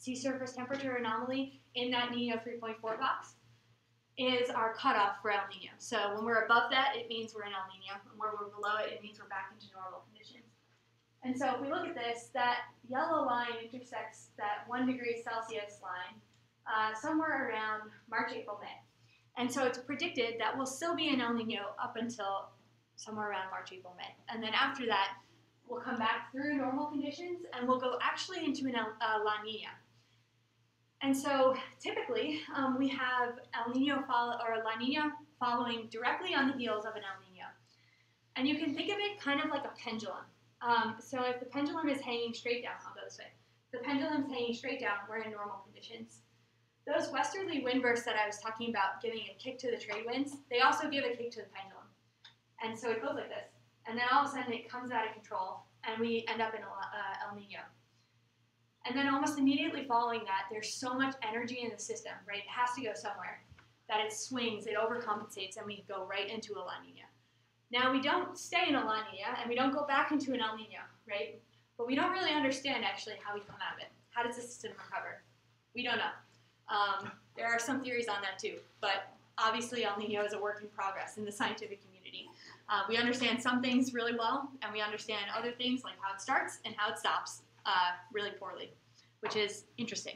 sea surface temperature anomaly in that Nino three point four box is our cutoff for El Nino. So when we're above that, it means we're in El Nino, and where we're below it, it means we're back into normal conditions. And so if we look at this, that yellow line intersects that one degree Celsius line uh, somewhere around March, April, May. And so it's predicted that we'll still be in El Nino up until somewhere around March, April, May. And then after that, we'll come back through normal conditions, and we'll go actually into an El, uh, La Nina. And so typically, um, we have El Nino follow, or La Nina following directly on the heels of an El Nino. And you can think of it kind of like a pendulum. Um, so if the pendulum is hanging straight down, I'll go this way. If the pendulum's hanging straight down, we're in normal conditions. Those westerly wind bursts that I was talking about giving a kick to the trade winds, they also give a kick to the pendulum. And so it goes like this. And then all of a sudden it comes out of control, and we end up in a, uh, El Nino. And then almost immediately following that, there's so much energy in the system, right? It has to go somewhere, that it swings, it overcompensates, and we go right into a La Nina. Now, we don't stay in a La Nina, and we don't go back into an El Nino, right? But we don't really understand, actually, how we come out of it. How does the system recover? We don't know. Um, there are some theories on that, too. But obviously, El Nino is a work in progress in the scientific community. Uh, we understand some things really well, and we understand other things, like how it starts and how it stops. Uh, really poorly, which is interesting.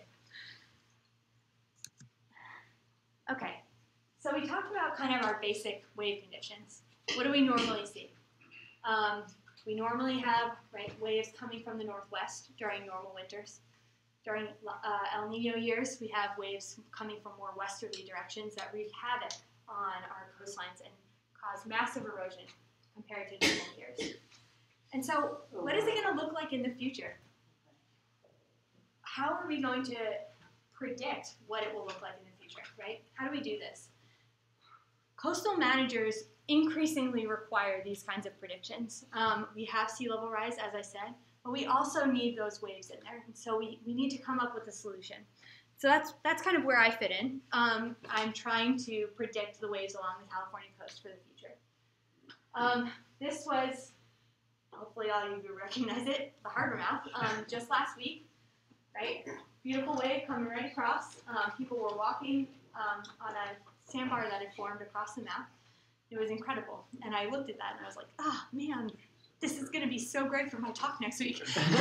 Okay, so we talked about kind of our basic wave conditions. What do we normally see? Um, we normally have right, waves coming from the northwest during normal winters. During uh, El Nino years, we have waves coming from more westerly directions that wreak havoc on our coastlines and cause massive erosion compared to normal years. And so, what is it going to look like in the future? How are we going to predict what it will look like in the future, right? How do we do this? Coastal managers increasingly require these kinds of predictions. Um, we have sea level rise, as I said, but we also need those waves in there. And so we, we need to come up with a solution. So that's, that's kind of where I fit in. Um, I'm trying to predict the waves along the California coast for the future. Um, this was, hopefully all of you recognize it, the harbor mouth, um, just last week. Right? Beautiful wave coming right across. Um, people were walking um, on a sandbar that had formed across the mouth. It was incredible. And I looked at that and I was like, oh, man, this is going to be so great for my talk next week.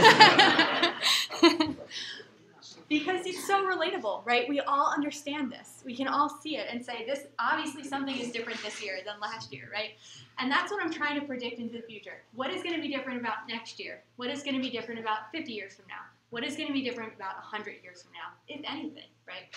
Because it's so relatable, right? We all understand this. We can all see it and say, this obviously something is different this year than last year, right? And that's what I'm trying to predict into the future. What is going to be different about next year? What is going to be different about fifty years from now? What is going to be different about one hundred years from now, if anything, right?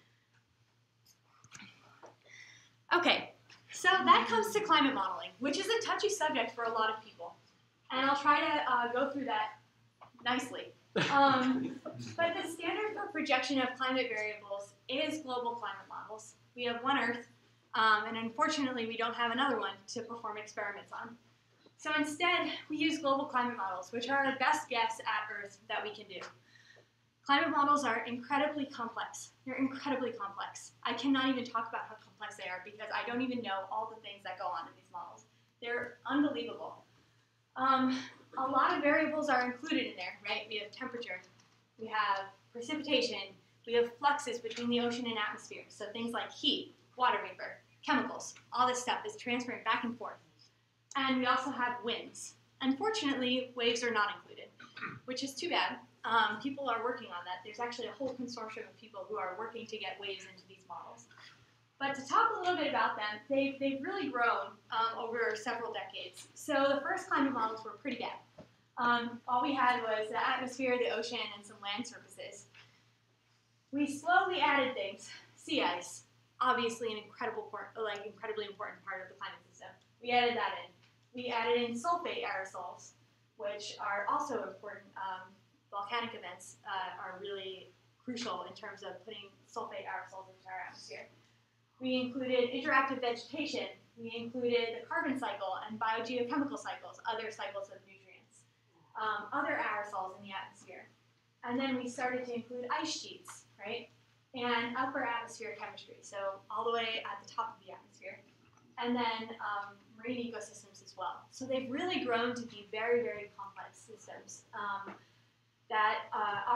Okay, so that comes to climate modeling, which is a touchy subject for a lot of people. And I'll try to uh, go through that nicely. Um, but the standard for projection of climate variables is global climate models. We have one Earth, um, and unfortunately we don't have another one to perform experiments on. So instead, we use global climate models, which are our best guess at Earth that we can do. Climate models are incredibly complex. They're incredibly complex. I cannot even talk about how complex they are because I don't even know all the things that go on in these models. They're unbelievable. Um, a lot of variables are included in there, right? We have temperature, we have precipitation, we have fluxes between the ocean and atmosphere. So things like heat, water vapor, chemicals, all this stuff is transferring back and forth. And we also have winds. Unfortunately, waves are not included, which is too bad. Um, people are working on that. There's actually a whole consortium of people who are working to get waves into these models. But to talk a little bit about them, they've, they've really grown um, over several decades. So the first climate models were pretty bad. Um, all we had was the atmosphere, the ocean, and some land surfaces. We slowly added things. Sea ice, obviously an incredible, like incredibly important part of the climate system. We added that in. We added in sulfate aerosols, which are also important. Um, volcanic events uh, are really crucial in terms of putting sulfate aerosols into our atmosphere. We included interactive vegetation. We included the carbon cycle and biogeochemical cycles, other cycles of nutrients, um, other aerosols in the atmosphere. And then we started to include ice sheets, right? And upper atmosphere chemistry, so all the way at the top of the atmosphere. And then um, marine ecosystems as well. So they've really grown to be very, very complex systems um, that uh,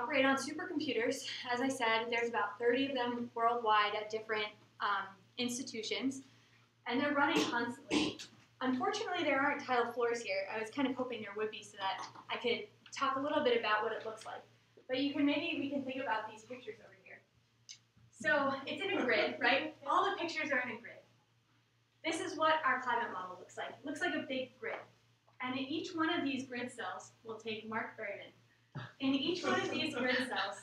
operate on supercomputers. As I said, there's about thirty of them worldwide at different um, institutions, and they're running constantly. Unfortunately, there aren't tile floors here. I was kind of hoping there would be so that I could talk a little bit about what it looks like. But you can maybe we can think about these pictures over here. So it's in a grid, right? All the pictures are in a grid. This is what our climate model looks like. It looks like a big grid. And in each one of these grid cells, we'll take Mark Berryman. In each one of these grid cells,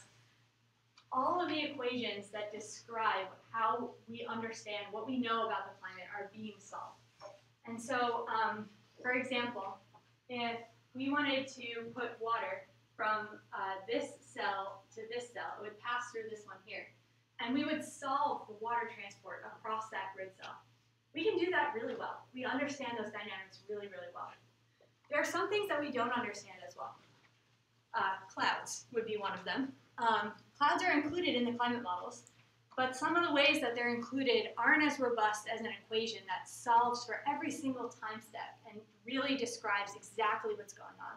all of the equations that describe how we understand what we know about the climate are being solved. And so, um, for example, if we wanted to put water from uh, this cell to this cell, it would pass through this one here. And we would solve the water transport across that grid cell. We can do that really well. We understand those dynamics really, really well. There are some things that we don't understand as well. Uh, clouds would be one of them. Um, clouds are included in the climate models, but some of the ways that they're included aren't as robust as an equation that solves for every single time step and really describes exactly what's going on.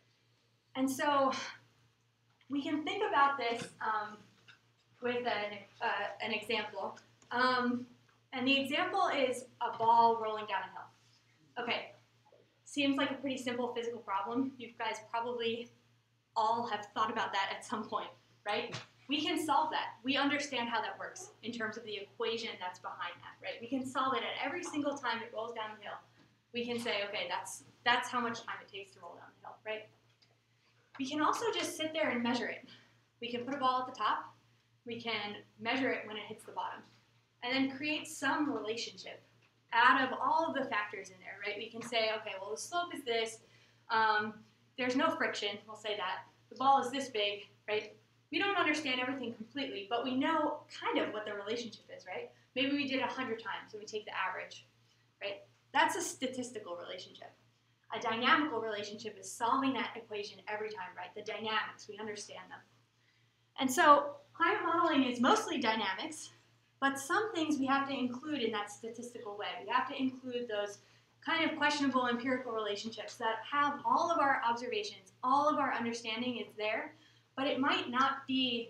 And so we can think about this um, with an, uh, an example. Um, and the example is a ball rolling down a hill. Okay, seems like a pretty simple physical problem. You guys probably all have thought about that at some point, right? We can solve that. We understand how that works in terms of the equation that's behind that, right? We can solve it at every single time it rolls down the hill. We can say, okay, that's, that's how much time it takes to roll down the hill, right? We can also just sit there and measure it. We can put a ball at the top. We can measure it when it hits the bottom. And then create some relationship out of all of the factors in there, right? We can say, okay, well, the slope is this. Um, there's no friction, we'll say that. The ball is this big, right? We don't understand everything completely, but we know kind of what the relationship is, right? Maybe we did it a hundred times, so we take the average, right? That's a statistical relationship. A dynamical relationship is solving that equation every time, right? The dynamics, we understand them. And so climate modeling is mostly dynamics, but some things we have to include in that statistical way. We have to include those kind of questionable empirical relationships that have all of our observations, all of our understanding is there, but it might not be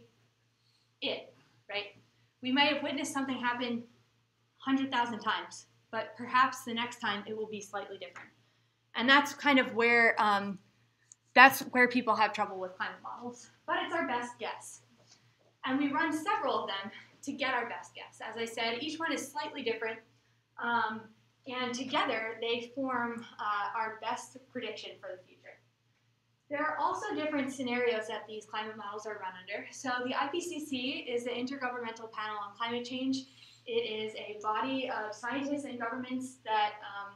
it, right? We might have witnessed something happen one hundred thousand times, but perhaps the next time it will be slightly different. And that's kind of where, um, that's where people have trouble with climate models, but it's our best guess. And we run several of them to get our best guess. As I said, each one is slightly different, um, and together they form uh, our best prediction for the future. There are also different scenarios that these climate models are run under. So the I P C C is the Intergovernmental Panel on Climate Change. It is a body of scientists and governments that um,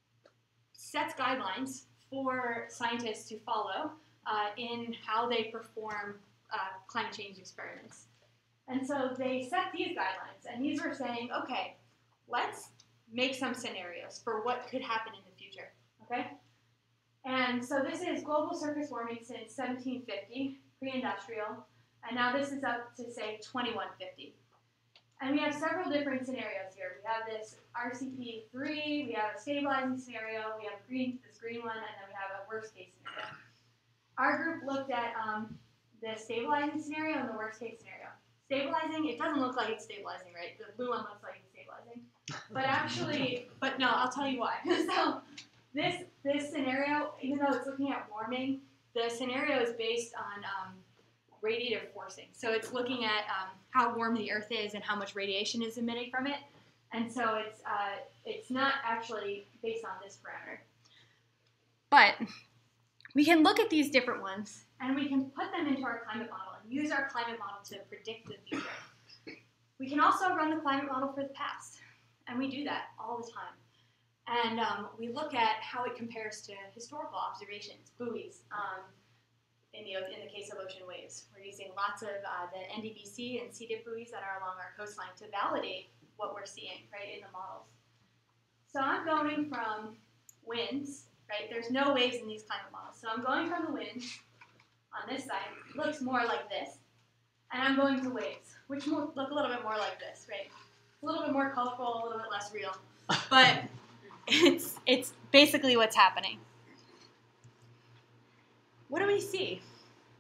sets guidelines for scientists to follow uh, in how they perform uh, climate change experiments. And so they set these guidelines, and these are saying, okay, let's make some scenarios for what could happen in the future, okay? And so this is global surface warming since seventeen fifty, pre-industrial, and now this is up to, say, twenty-one fifty. And we have several different scenarios here. We have this R C P three, we have a stabilizing scenario, we have green, this green one, and then we have a worst case scenario. Our group looked at um, the stabilizing scenario and the worst case scenario. Stabilizing, it doesn't look like it's stabilizing, right? The blue one looks like it's stabilizing. But actually, but no, I'll tell you why. So this, this scenario, even though it's looking at warming, the scenario is based on um, radiative forcing. So it's looking at um, how warm the Earth is and how much radiation is emitting from it. And so it's, uh, it's not actually based on this parameter. But we can look at these different ones, and we can put them into our climate model and use our climate model to predict the future. We can also run the climate model for the past, and we do that all the time. And um, we look at how it compares to historical observations, buoys, um, in, the, in the case of ocean waves. We're using lots of uh, the N D B C and C D I P buoys that are along our coastline to validate what we're seeing, right, in the models. So I'm going from winds, right? There's no waves in these climate models. So I'm going from the winds on this side, it looks more like this, and I'm going to waves, which look a little bit more like this, right? It's a little bit more colorful, a little bit less real, but it's, it's basically what's happening. What do we see?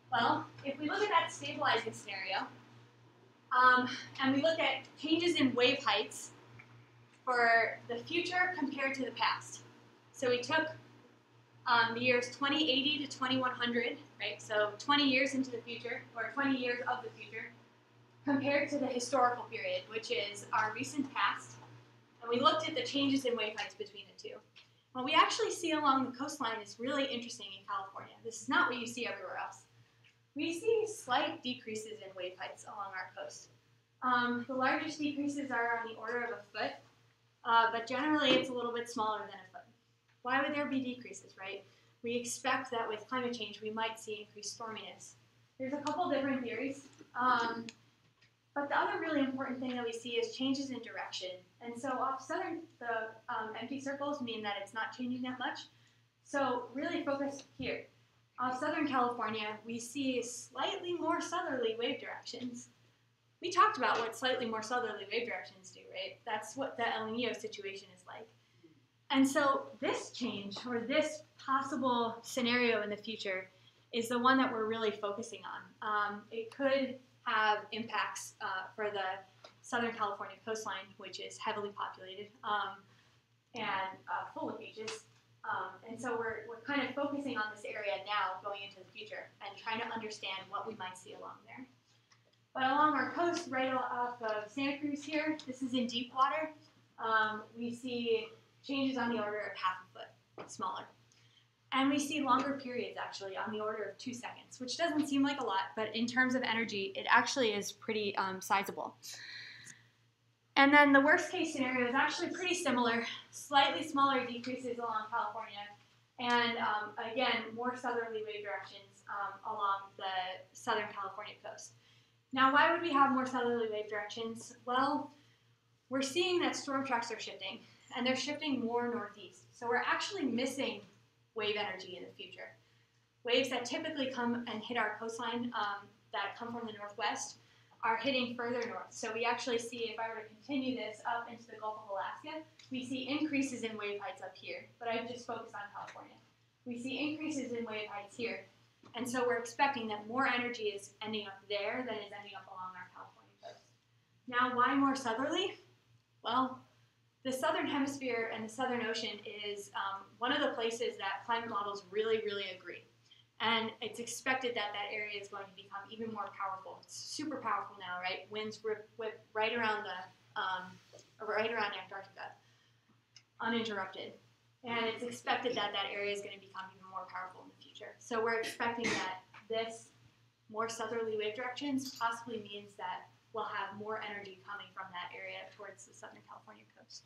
Well, if we look at that stabilizing scenario, um, and we look at changes in wave heights for the future compared to the past. So we took um, the years twenty eighty to twenty-one hundred, right? So twenty years into the future, or twenty years of the future, compared to the historical period, which is our recent past. And we looked at the changes in wave heights between the two. What we actually see along the coastline is really interesting in California. This is not what you see everywhere else. We see slight decreases in wave heights along our coast. Um, the largest decreases are on the order of a foot, uh, but generally it's a little bit smaller than a foot. Why would there be decreases, right? We expect that with climate change we might see increased storminess. There's a couple different theories, um, but the other really important thing that we see is changes in direction. And so off southern, the um, empty circles mean that it's not changing that much. So really focus here. Off Southern California, we see slightly more southerly wave directions. We talked about what slightly more southerly wave directions do, right? That's what the El Niño situation is like. And so this change, or this possible scenario in the future, is the one that we're really focusing on. Um, it could have impacts uh, for the Southern California coastline, which is heavily populated um, and uh, full of beaches. Um, and so we're, we're kind of focusing on this area now going into the future and trying to understand what we might see along there. But along our coast, right off of Santa Cruz here, this is in deep water, um, we see changes on the order of half a foot, smaller. And we see longer periods actually on the order of two seconds, which doesn't seem like a lot, but in terms of energy, it actually is pretty um, sizable. And then the worst case scenario is actually pretty similar, slightly smaller decreases along California, and um, again, more southerly wave directions um, along the Southern California coast. Now, why would we have more southerly wave directions? Well, we're seeing that storm tracks are shifting, and they're shifting more northeast. So we're actually missing wave energy in the future. Waves that typically come and hit our coastline um, that come from the northwest are hitting further north. So we actually see, if I were to continue this up into the Gulf of Alaska, we see increases in wave heights up here, but I've just focused on California. We see increases in wave heights here, and so we're expecting that more energy is ending up there than is ending up along our California coast. Now, why more southerly? Well, the southern hemisphere and the Southern Ocean is um, one of the places that climate models really, really agree. And it's expected that that area is going to become even more powerful. It's super powerful now, right? Winds whip, whip right around the, um, right around Antarctica, uninterrupted. And it's expected that that area is going to become even more powerful in the future. So we're expecting that this more southerly wave directions possibly means that we'll have more energy coming from that area towards the Southern California coast.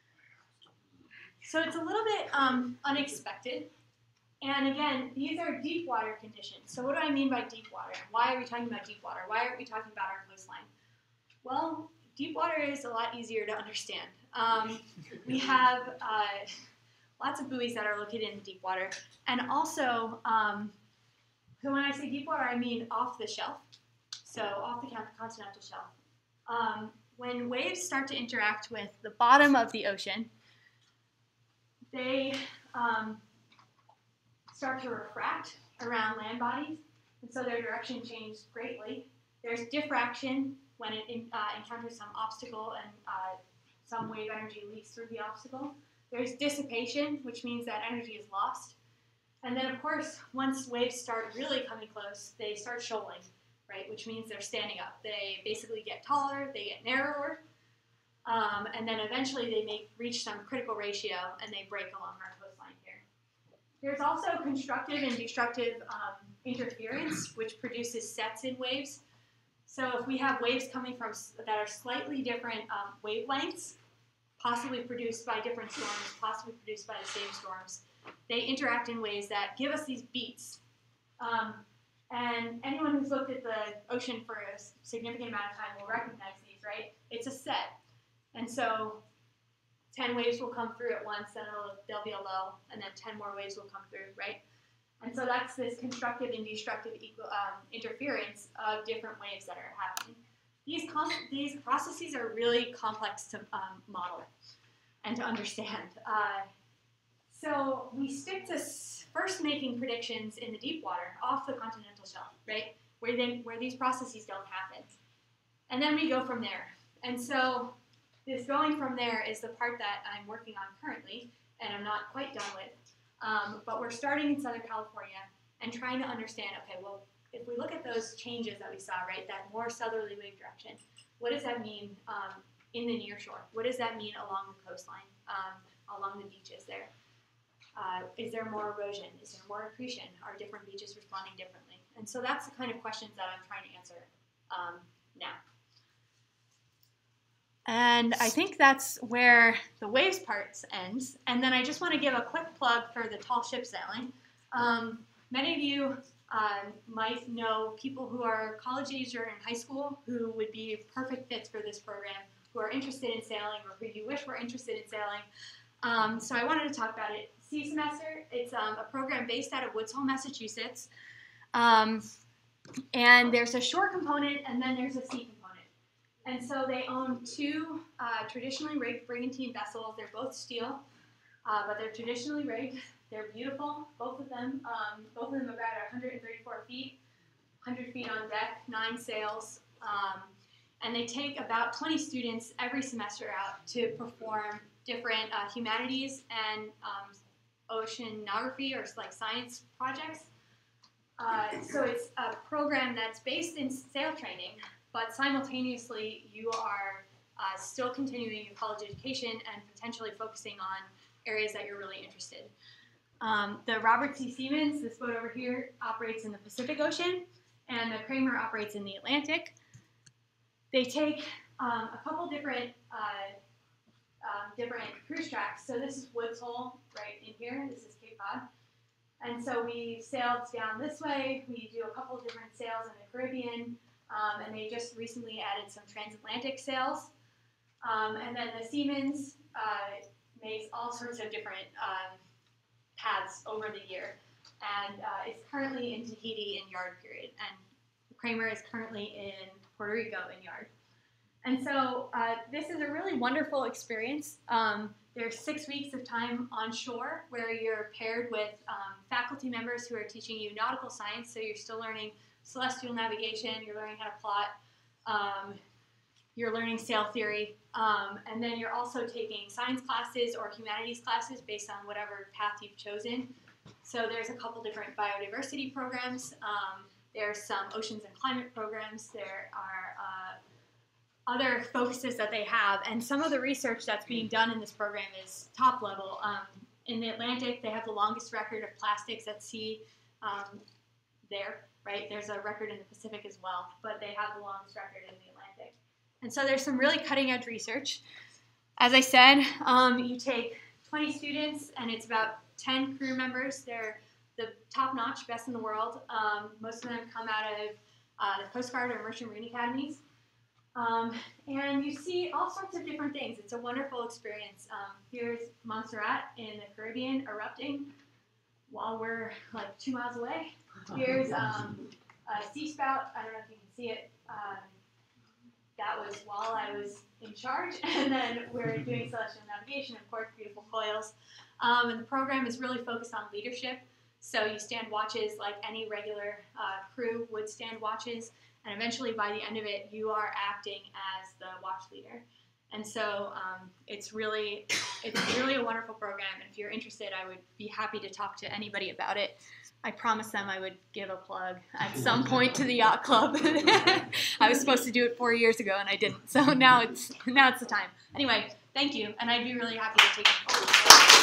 So it's a little bit um, unexpected. And again, these are deep water conditions. So what do I mean by deep water? Why are we talking about deep water? Why aren't we talking about our coastline? Well, deep water is a lot easier to understand. Um, we have uh, lots of buoys that are located in deep water. And also, um, so when I say deep water, I mean off the shelf. So off the continental shelf. Um, when waves start to interact with the bottom of the ocean, they um, start to refract around land bodies, and so their direction changes greatly. There's diffraction when it in, uh, encounters some obstacle and uh, some wave energy leaks through the obstacle. There's dissipation, which means that energy is lost. And then, of course, once waves start really coming close, they start shoaling, right, which means they're standing up. They basically get taller, they get narrower, um, and then eventually they may reach some critical ratio and they break along our coastline here. There's also constructive and destructive um, interference, which produces sets in waves. So if we have waves coming from that are slightly different um, wavelengths, possibly produced by different storms, possibly produced by the same storms, they interact in ways that give us these beats. Um, and anyone who's looked at the ocean for a significant amount of time will recognize these, right? It's a set. And so ten waves will come through at once, then it'll, there'll be a low, and then ten more waves will come through, right? And so that's this constructive and destructive equal, um, interference of different waves that are happening. These, com these processes are really complex to um, model and to understand. Uh, so we stick to first making predictions in the deep water, off the continental shelf, right? where, they, where these processes don't happen. And then we go from there. And so this going from there is the part that I'm working on currently, and I'm not quite done with. Um, but we're starting in Southern California and trying to understand, okay, well, if we look at those changes that we saw, right, that more southerly wave direction, what does that mean um, in the near shore? What does that mean along the coastline, um, along the beaches there? Uh, is there more erosion? Is there more accretion? Are different beaches responding differently? And so that's the kind of questions that I'm trying to answer um, now. And I think that's where the waves part ends. And then I just want to give a quick plug for the tall ship sailing. Um, many of you uh, might know people who are college age or in high school who would be perfect fits for this program, who are interested in sailing or who you wish were interested in sailing. Um, so I wanted to talk about it. Sea Semester, it's um, a program based out of Woods Hole, Massachusetts. Um, and there's a shore component and then there's a sea component. And so they own two uh, traditionally rigged brigantine vessels. They're both steel, uh, but they're traditionally rigged. They're beautiful, both of them. Um, both of them are about one hundred thirty-four feet, one hundred feet on deck, nine sails. Um, and they take about twenty students every semester out to perform different uh, humanities and um, oceanography or like science projects. Uh, so it's a program that's based in sail training, but simultaneously you are uh, still continuing your college education and potentially focusing on areas that you're really interested. Um, the Robert C. Siemens, this boat over here, operates in the Pacific Ocean, and the Kramer operates in the Atlantic. They take um, a couple different uh, um, different cruise tracks. So this is Woods Hole right in here. This is Cape Cod. And so we sailed down this way. We do a couple different sails in the Caribbean. Um, and they just recently added some transatlantic sails. Um, and then the Siemens uh, makes all sorts of different um, paths over the year. And uh, it's currently in Tahiti in yard period. And Kramer is currently in Puerto Rico in yard. And so uh, this is a really wonderful experience. Um, there's six weeks of time on shore where you're paired with um, faculty members who are teaching you nautical science. So you're still learning celestial navigation, you're learning how to plot, um, you're learning sail theory, um, and then you're also taking science classes or humanities classes based on whatever path you've chosen. So there's a couple different biodiversity programs, um, there's some oceans and climate programs, there are uh, other focuses that they have, and some of the research that's being done in this program is top level. Um, in the Atlantic, they have the longest record of plastics at sea um, there. Right? There's a record in the Pacific as well, but they have the longest record in the Atlantic. And so there's some really cutting edge research. As I said, um, you take twenty students and it's about ten crew members. They're the top notch, best in the world. Um, most of them come out of uh, the Coast Guard or Merchant Marine Academies. Um, and you see all sorts of different things. It's a wonderful experience. Um, here's Montserrat in the Caribbean erupting while we're like two miles away. Here's um, a sea spout. I don't know if you can see it. Um, that was while I was in charge. And then we're doing celestial navigation, of course, beautiful coils. Um, and the program is really focused on leadership. So you stand watches like any regular uh, crew would stand watches. And eventually, by the end of it, you are acting as the watch leader. And so um, it's really, it's really a wonderful program. And if you're interested, I would be happy to talk to anybody about it. I promised them I would give a plug at some point to the yacht club. I was supposed to do it four years ago, and I didn't. So now it's now it's the time. Anyway, thank you, and I'd be really happy to take it forward.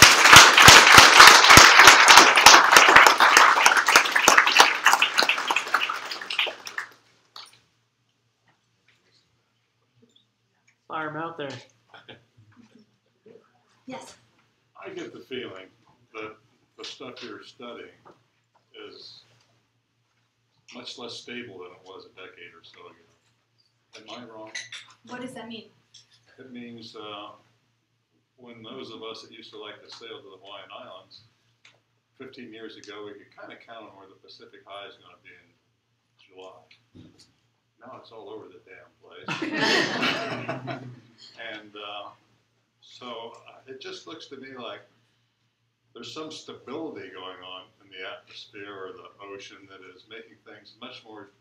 Fire them out there. Yes. I get the feeling that the stuff you're studying is much less stable than it was a decade or so ago. Am I wrong? What does that mean? It means uh, when those of us that used to like to sail to the Hawaiian Islands, fifteen years ago, we could kind of count on where the Pacific High is going to be in July. Now it's all over the damn place. And uh, so uh, it just looks to me like there's some stability going on in the atmosphere or the ocean that is making things much more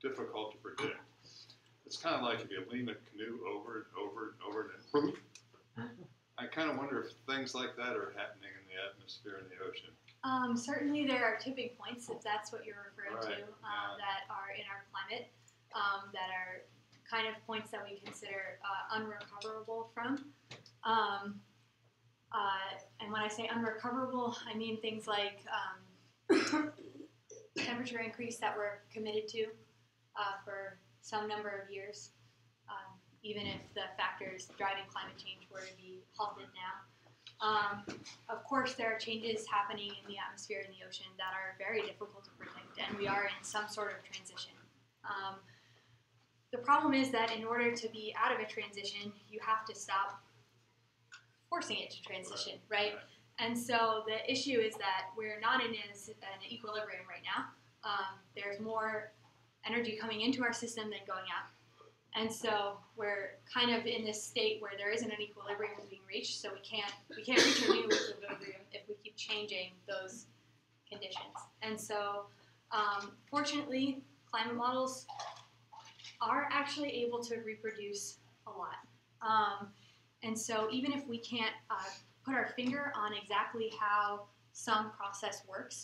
difficult to predict. It's kind of like if you lean a canoe over and over and over and then boom. I kind of wonder if things like that are happening in the atmosphere and the ocean. Um, certainly there are tipping points, if that's what you're referring Right, to, uh, yeah. that are in our climate, um, that are kind of points that we consider uh, unrecoverable from. Um, uh, and when I say unrecoverable, I mean things like um, temperature increase that we're committed to uh, for some number of years, um, even if the factors driving climate change were to be halted now. Um, of course, there are changes happening in the atmosphere and the ocean that are very difficult to predict, and we are in some sort of transition. Um, the problem is that in order to be out of a transition, you have to stop forcing it to transition, right? Right. And so the issue is that we're not in an equilibrium right now. Um, there's more energy coming into our system than going out. And so we're kind of in this state where there isn't an equilibrium being reached, so we can't we can't reach a new equilibrium if we keep changing those conditions. And so, um, fortunately, climate models are actually able to reproduce a lot. Um, and so even if we can't uh, put our finger on exactly how some process works,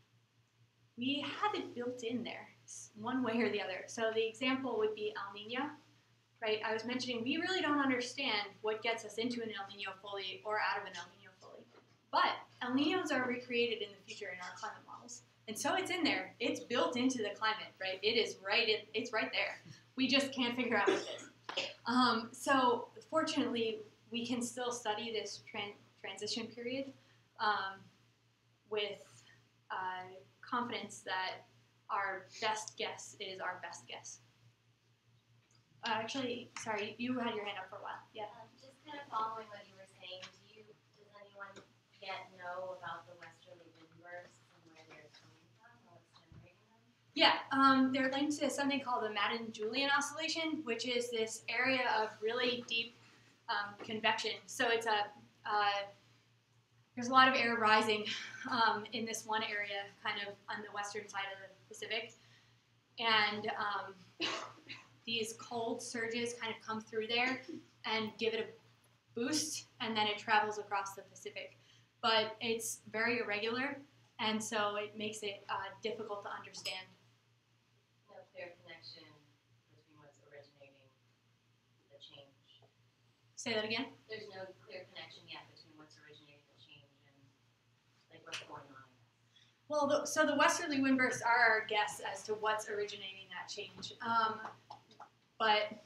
we have it built in there, one way or the other. So the example would be El Nino, right? I was mentioning we really don't understand what gets us into an El Nino fully or out of an El Nino fully. But El Ninos are recreated in the future in our climate models. And so it's in there. It's built into the climate, right? It is right, it, it's right there. We just can't figure out what it is. Um, so fortunately, we can still study this tran- transition period um, with uh, confidence that our best guess is our best guess. Uh, actually, sorry, you had your hand up for a while. Yeah. Um, just kind of following what you were saying, do you, does anyone yet know about the westerly wind bursts and where they're coming from or what's generating them? Yeah, um, they're linked to something called the Madden-Julian oscillation, which is this area of really deep um, convection. So it's a uh, there's a lot of air rising um, in this one area, kind of on the western side of the Pacific, and um, these cold surges kind of come through there and give it a boost, and then it travels across the Pacific. But it's very irregular, and so it makes it uh, difficult to understand. No clear connection between what's originating the change. Say that again? There's no clear connection yet between what's originating the change and like what's going on. Well, the, so the westerly wind bursts are our guess as to what's originating that change. Um, but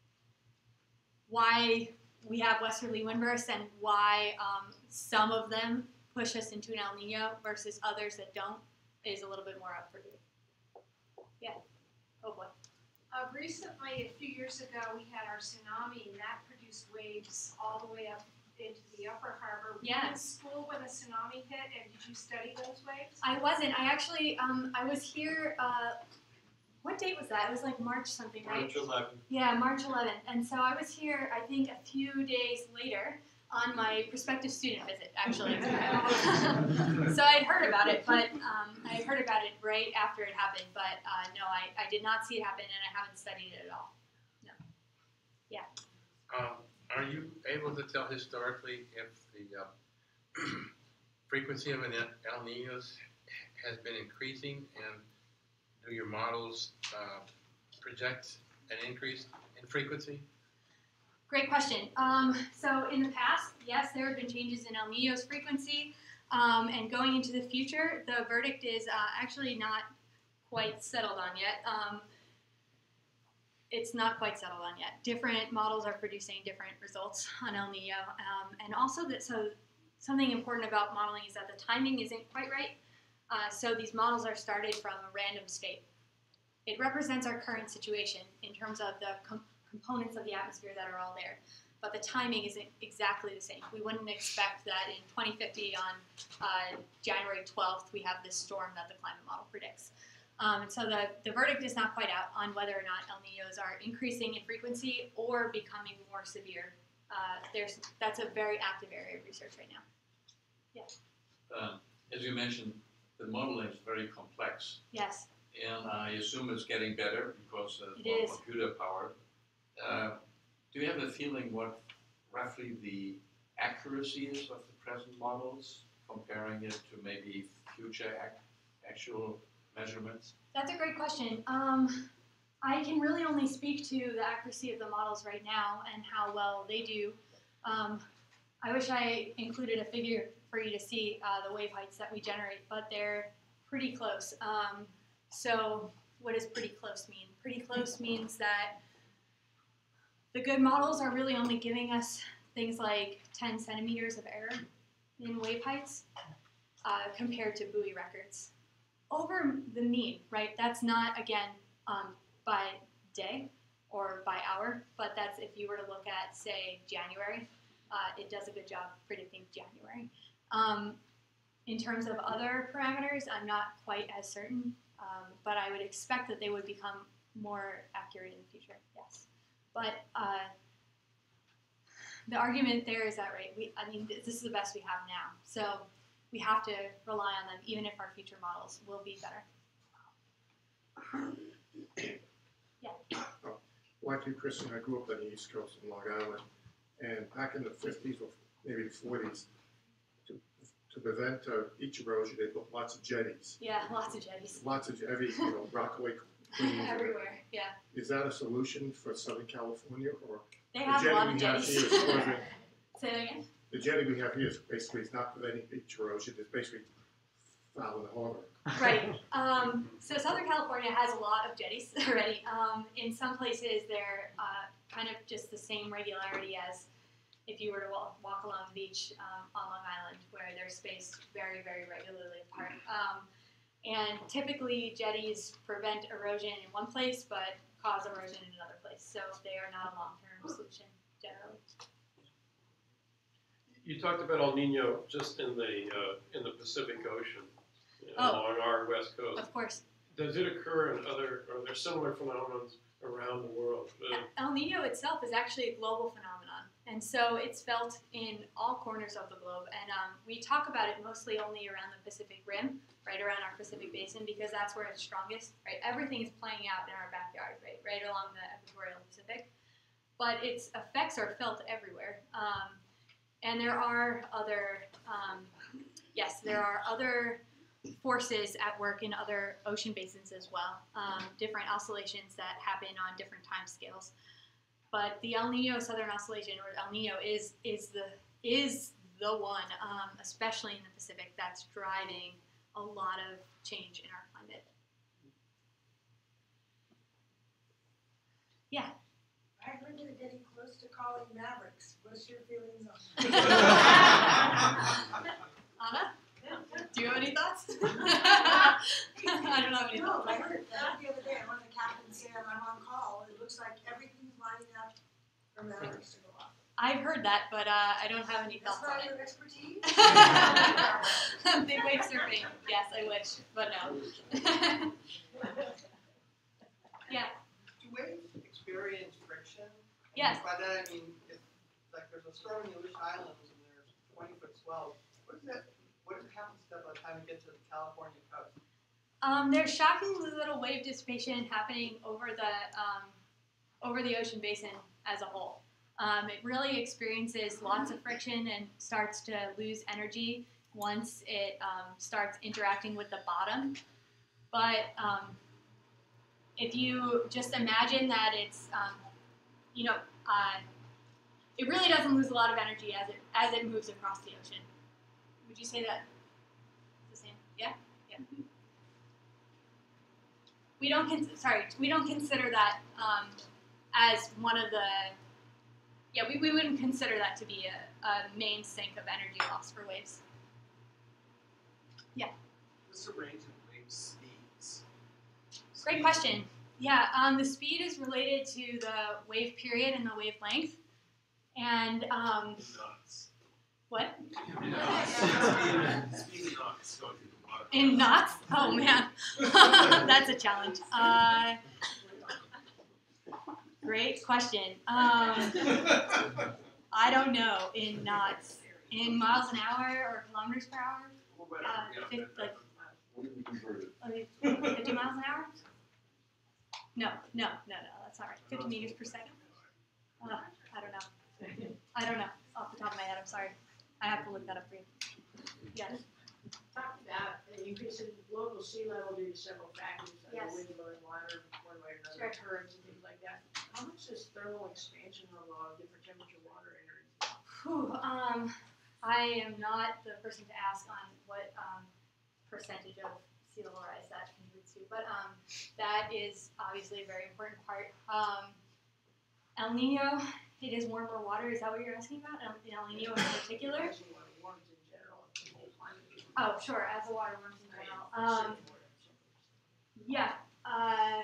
why we have westerly wind bursts and why um, some of them push us into an El Nino versus others that don't is a little bit more up for debate. Yeah. Oh boy. Uh, recently, a few years ago, we had our tsunami, and that produced waves all the way up into the upper harbor. Were you in Yes. school when the tsunami hit, and did you study those waves? I wasn't. I actually, um, I was here, uh, what date was that? It was like March something, right? March eleventh. Yeah, March eleventh. And so I was here, I think, a few days later on my prospective student visit, actually. So I heard about it, but um, I heard about it right after it happened. But uh, no, I, I did not see it happen, and I haven't studied it at all. No. Yeah. Um, are you able to tell historically if the uh, frequency of an El Niños has been increasing, and do your models uh, project an increase in frequency? Great question. Um, so in the past, yes, there have been changes in El Nino's frequency, um, and going into the future, the verdict is uh, actually not quite settled on yet. Um, it's not quite settled on yet. Different models are producing different results on El Nino, um, and also that so something important about modeling is that the timing isn't quite right. Uh, so these models are started from a random state. It represents our current situation in terms of the com- components of the atmosphere that are all there, but the timing isn't exactly the same. We wouldn't expect that in twenty fifty on uh, January twelfth we have this storm that the climate model predicts. Um, and so the, the verdict is not quite out on whether or not El Niños are increasing in frequency or becoming more severe. Uh, there's that's a very active area of research right now. Yeah. Um, as you mentioned, the modeling is very complex. Yes. and I assume it's getting better because it's It more is. computer powered. Uh, do you have a feeling what roughly the accuracy is of the present models, comparing it to maybe future ac actual measurements? That's a great question. Um, I can really only speak to the accuracy of the models right now and how well they do. Um, I wish I included a figure for you to see uh, the wave heights that we generate, but they're pretty close. Um, so what does pretty close mean? Pretty close means that the good models are really only giving us things like ten centimeters of error in wave heights uh, compared to buoy records. Over the mean, right? That's not, again, um, by day or by hour, but that's if you were to look at, say, January. Uh, it does a good job predicting January. Um, in terms of other parameters, I'm not quite as certain, um, but I would expect that they would become more accurate in the future, yes. But uh, the argument there is that, right, we, I mean, this is the best we have now. So we have to rely on them, even if our future models will be better. Yeah. Like you, Christie, I grew up on the East Coast in Long Island, and back in the fifties or maybe the forties, to, to prevent uh, beach erosion, they built lots of jetties. Yeah, lots of jetties. Lots of, every, you know, Rockaway, Queens. Everywhere, yeah. Is that a solution for Southern California, or They the have a lot jetty of we have jetties. here is causing, Say that again? the jetty we have here is basically it's not preventing beach erosion, it's basically fouling the harbor. Right. Um, so Southern California has a lot of jetties already. Um, in some places, they're uh, kind of just the same regularity as if you were to walk, walk along the beach um, on Long Island, where they're spaced very, very regularly apart. Um, and typically, jetties prevent erosion in one place, but cause erosion in another place. So they are not a long-term solution, generally. You talked about El Nino just in the uh, in the Pacific Ocean, you know, Oh. along our west coast. Of course. Does it occur in other, are there similar phenomena around the world? Uh, El Nino itself is actually a global phenomenon, and so it's felt in all corners of the globe. And um, we talk about it mostly only around the Pacific Rim, right around our Pacific Basin, because that's where it's strongest. Right, everything is playing out in our backyard, right, right along the equatorial Pacific. But its effects are felt everywhere, um, and there are other, um, yes, there are other forces at work in other ocean basins as well, um, different oscillations that happen on different time scales. But the El Nino Southern Oscillation, or El Nino, is is the is the one, um, especially in the Pacific, that's driving a lot of change in our climate. Yeah. I heard you're getting close to calling Mavericks. What's your feelings on that? Anna? Do you have any thoughts? I don't have any No, thoughts. I heard that the other day. One of the captains said I'm on call. It looks like everything's lining up for Mavericks to go off. I've heard that, but uh, I don't have any That's thoughts on not it. your expertise? Big wave surfing. Yes, I wish, but no. Yeah. Do waves experience friction? Yes. By that I mean, if like there's a storm in the Aleutian Islands and there's twenty foot swells, what does that? What happens to that by the time you get to the California coast? Um, there's shockingly little wave dissipation happening over the um, over the ocean basin as a whole. Um, it really experiences lots of friction and starts to lose energy once it um, starts interacting with the bottom. But um, if you just imagine that it's, um, you know, uh, it really doesn't lose a lot of energy as it as it moves across the ocean. Would you say that it's the same? Yeah? Yeah. We don't con- sorry, we don't consider that um, as one of the, yeah, we, we wouldn't consider that to be a, a main sink of energy loss for waves. Yeah. What's the range of wave speeds? Great question. Yeah, um, the speed is related to the wave period and the wave length. And um, Knots. what? Speed in knots going through the water. In knots? Oh man, that's a challenge. Uh, great question. Um, I don't know in knots. In miles an hour or kilometers per hour? Uh, fif- like We we converted. I mean, fifty miles an hour? No, no, no, no, that's not right. fifty meters per second? Uh, I don't know. I don't know, off the top of my head, I'm sorry. I have to look that up for you. Yes. Talked about an increase in local sea level due to several factors, like Yes. wind blowing water one way or Sure. another, currents and things like that. How much does thermal expansion allow different temperature water enter into? Whew, um, I am not the person to ask on what, um, percentage of sea level rise that contributes to, but, um, that is obviously a very important part. Um, El Nino, it is warmer water, is that what you're asking about? El, El Nino in particular? As the water warms in general, the whole climate is Oh, sure, as the water warms in general. Um, yeah, uh,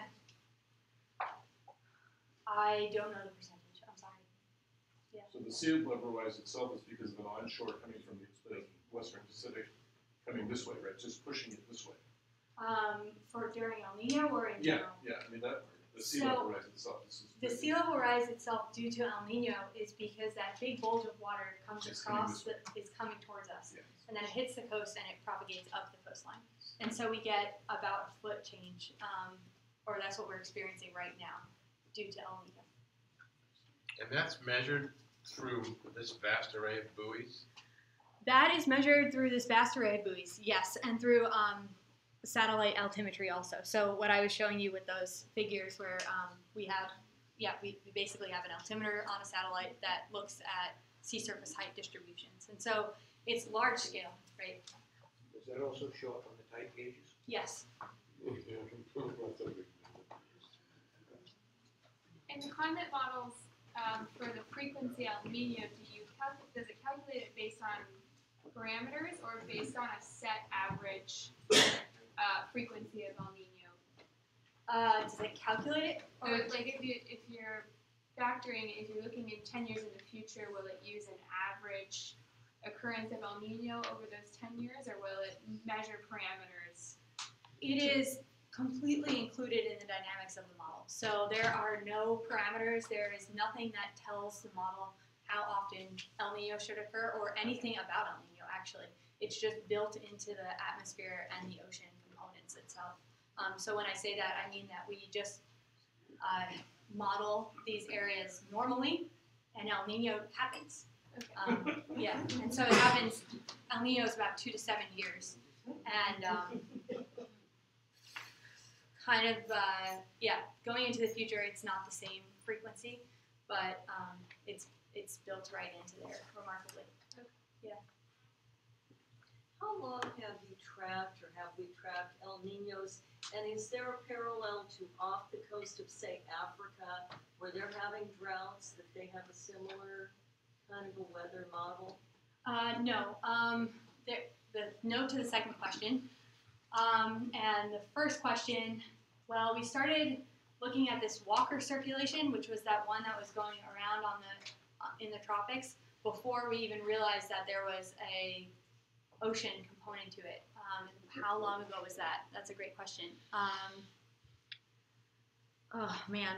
I don't know the percentage, I'm sorry. Yeah. So the sea level rise itself is because of an onshore coming from the the western Pacific, coming this way, right? Just pushing it this way. Um, for during El Nino or in Yeah, general? yeah, I mean, that, the sea So, level rise itself is. The sea level rise itself due to El Nino is because that big bulge of water comes It's coming across, this the, is coming towards us. Yeah. And then it hits the coast and it propagates up the coastline. And so we get about a foot change, um, or that's what we're experiencing right now due to El Nino. And that's measured through this vast array of buoys? That is measured through this vast array of buoys, yes, and through um, satellite altimetry also. So what I was showing you with those figures where um, we have, yeah, we, we basically have an altimeter on a satellite that looks at sea surface height distributions. And so it's large scale, right? Does that also show up on the tide gauges? Yes. In the climate models, um, for the frequency El Nino, do you calc- does it calculate it based on parameters or based on a set average uh, frequency of El Nino? Uh, does it calculate it? Or like if you if you're factoring, if you're looking in ten years in the future, will it use an average occurrence of El Nino over those ten years, or will it measure parameters? It is completely included in the dynamics of the model. So there are no parameters. There is nothing that tells the model how often El Nino should occur or anything about El Nino, actually. It's just built into the atmosphere and the ocean components itself. Um, so when I say that, I mean that we just uh, model these areas normally, and El Nino happens. Okay. Um, yeah, and so it happens, El Nino is about two to seven years. And um, kind of, uh, yeah, going into the future, it's not the same frequency, but um, it's it's built right into there remarkably. Yeah. How long have you tracked or have we tracked El Ninos? And is there a parallel to off the coast of, say, Africa, where they're having droughts, that they have a similar kind of a weather model? Uh, no. Um, there, the no to the second question. Um, and the first question, well, we started looking at this Walker circulation, which was that one that was going around on the uh, in the tropics before we even realized that there was a ocean component to it. Um, how long ago was that? That's a great question. Um, oh man,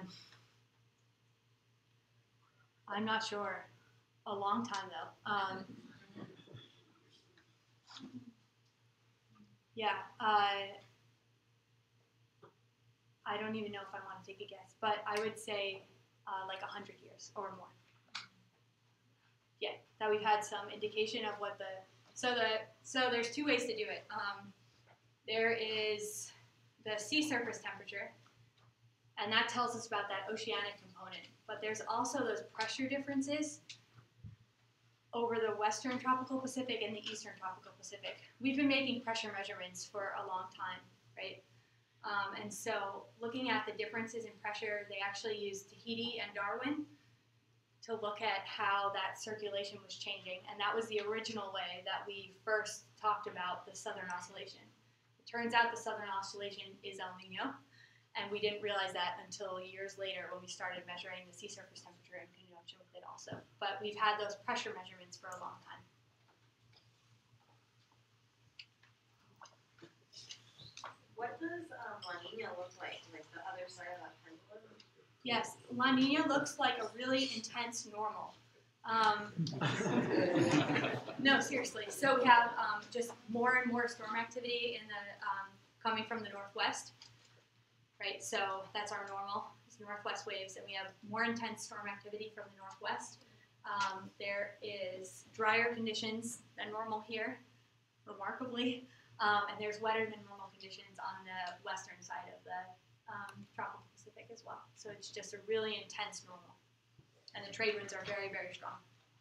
I'm not sure. A long time though. Um, yeah, uh, I don't even know if I want to take a guess, but I would say uh, like a hundred years or more. Yeah, that we've had some indication of what the so the so there's two ways to do it. Um, there is the sea surface temperature, and that tells us about that oceanic component. But there's also those pressure differences over the western tropical Pacific and the eastern tropical Pacific. We've been making pressure measurements for a long time, right? Um, and so looking at the differences in pressure, they actually used Tahiti and Darwin to look at how that circulation was changing. And that was the original way that we first talked about the southern oscillation. It turns out the southern oscillation is El Nino, and we didn't realize that until years later when we started measuring the sea surface temperature in conjunction with it also. But we've had those pressure measurements for a long time. What does um, La Nina look like, like the other side of that pendulum? Yes, La Nina looks like a really intense normal. Um, no, seriously. So we have um, just more and more storm activity in the um, coming from the northwest, right? So that's our normal, it's northwest waves, and we have more intense storm activity from the northwest. Um, there is drier conditions than normal here, remarkably, um, and there's wetter than normal conditions on the western side of the um, tropical Pacific as well. So it's just a really intense normal. And the trade winds are very, very strong.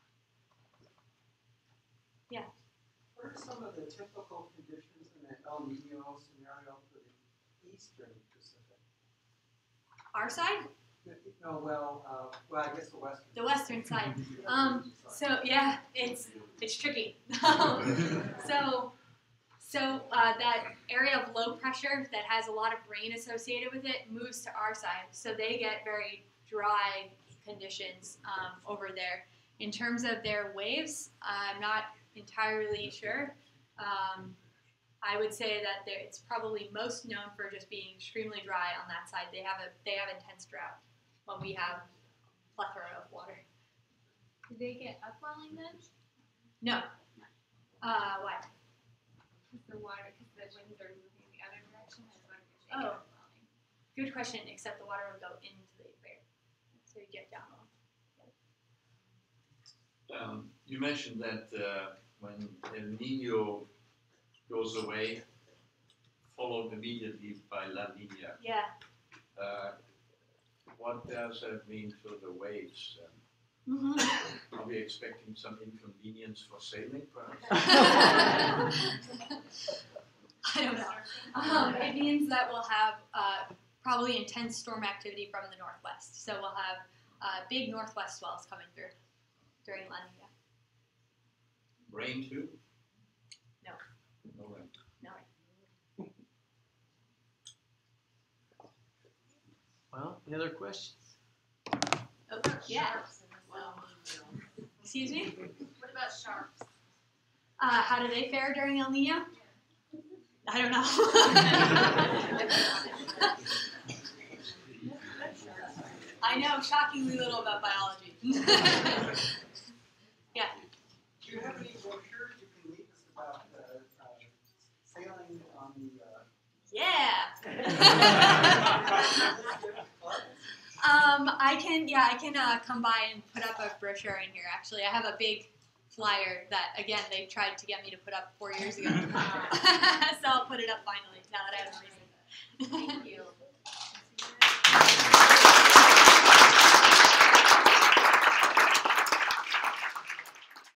Yeah. What are some of the typical conditions in an El Nino scenario for the eastern Pacific? Our side? No, well, uh, well, I guess the western. The western side. Um, so yeah, it's it's tricky. so so uh, that area of low pressure that has a lot of rain associated with it moves to our side. So they get very dry conditions um, over there. In terms of their waves, I'm not entirely sure. Um, I would say that it's probably most known for just being extremely dry on that side. They have a they have intense drought, while we have a plethora of water. Do they get upwelling then? No. Uh, why? Because the water, because the winds are moving the other direction. I was wondering if they Oh. get upwelling. Good question, except the water would go into the equator. So you get down low. Um, you mentioned that uh, when El Nino goes away, followed immediately by La Nina. Yeah. Uh, what does that mean for the waves? Mm-hmm. Are we expecting some inconvenience for sailing, perhaps? I don't know. Um, it means that we'll have uh, probably intense storm activity from the northwest. So we'll have uh, big northwest swells coming through during La Nina. Rain too? No. No rain. No. Well, any other questions? Oh, yeah. Excuse me? What about sharks? Uh, how do they fare during El Nino? I don't know. I know shockingly little about biology. Yeah. Do you have any brochures you can leave us about uh, uh, sailing on the? Uh... Yeah. um, I can. Yeah, I can uh, come by and put up a brochure in here. Actually, I have a big flyer that again they tried to get me to put up four years ago. So I'll put it up finally now that I have a reason. Thank you.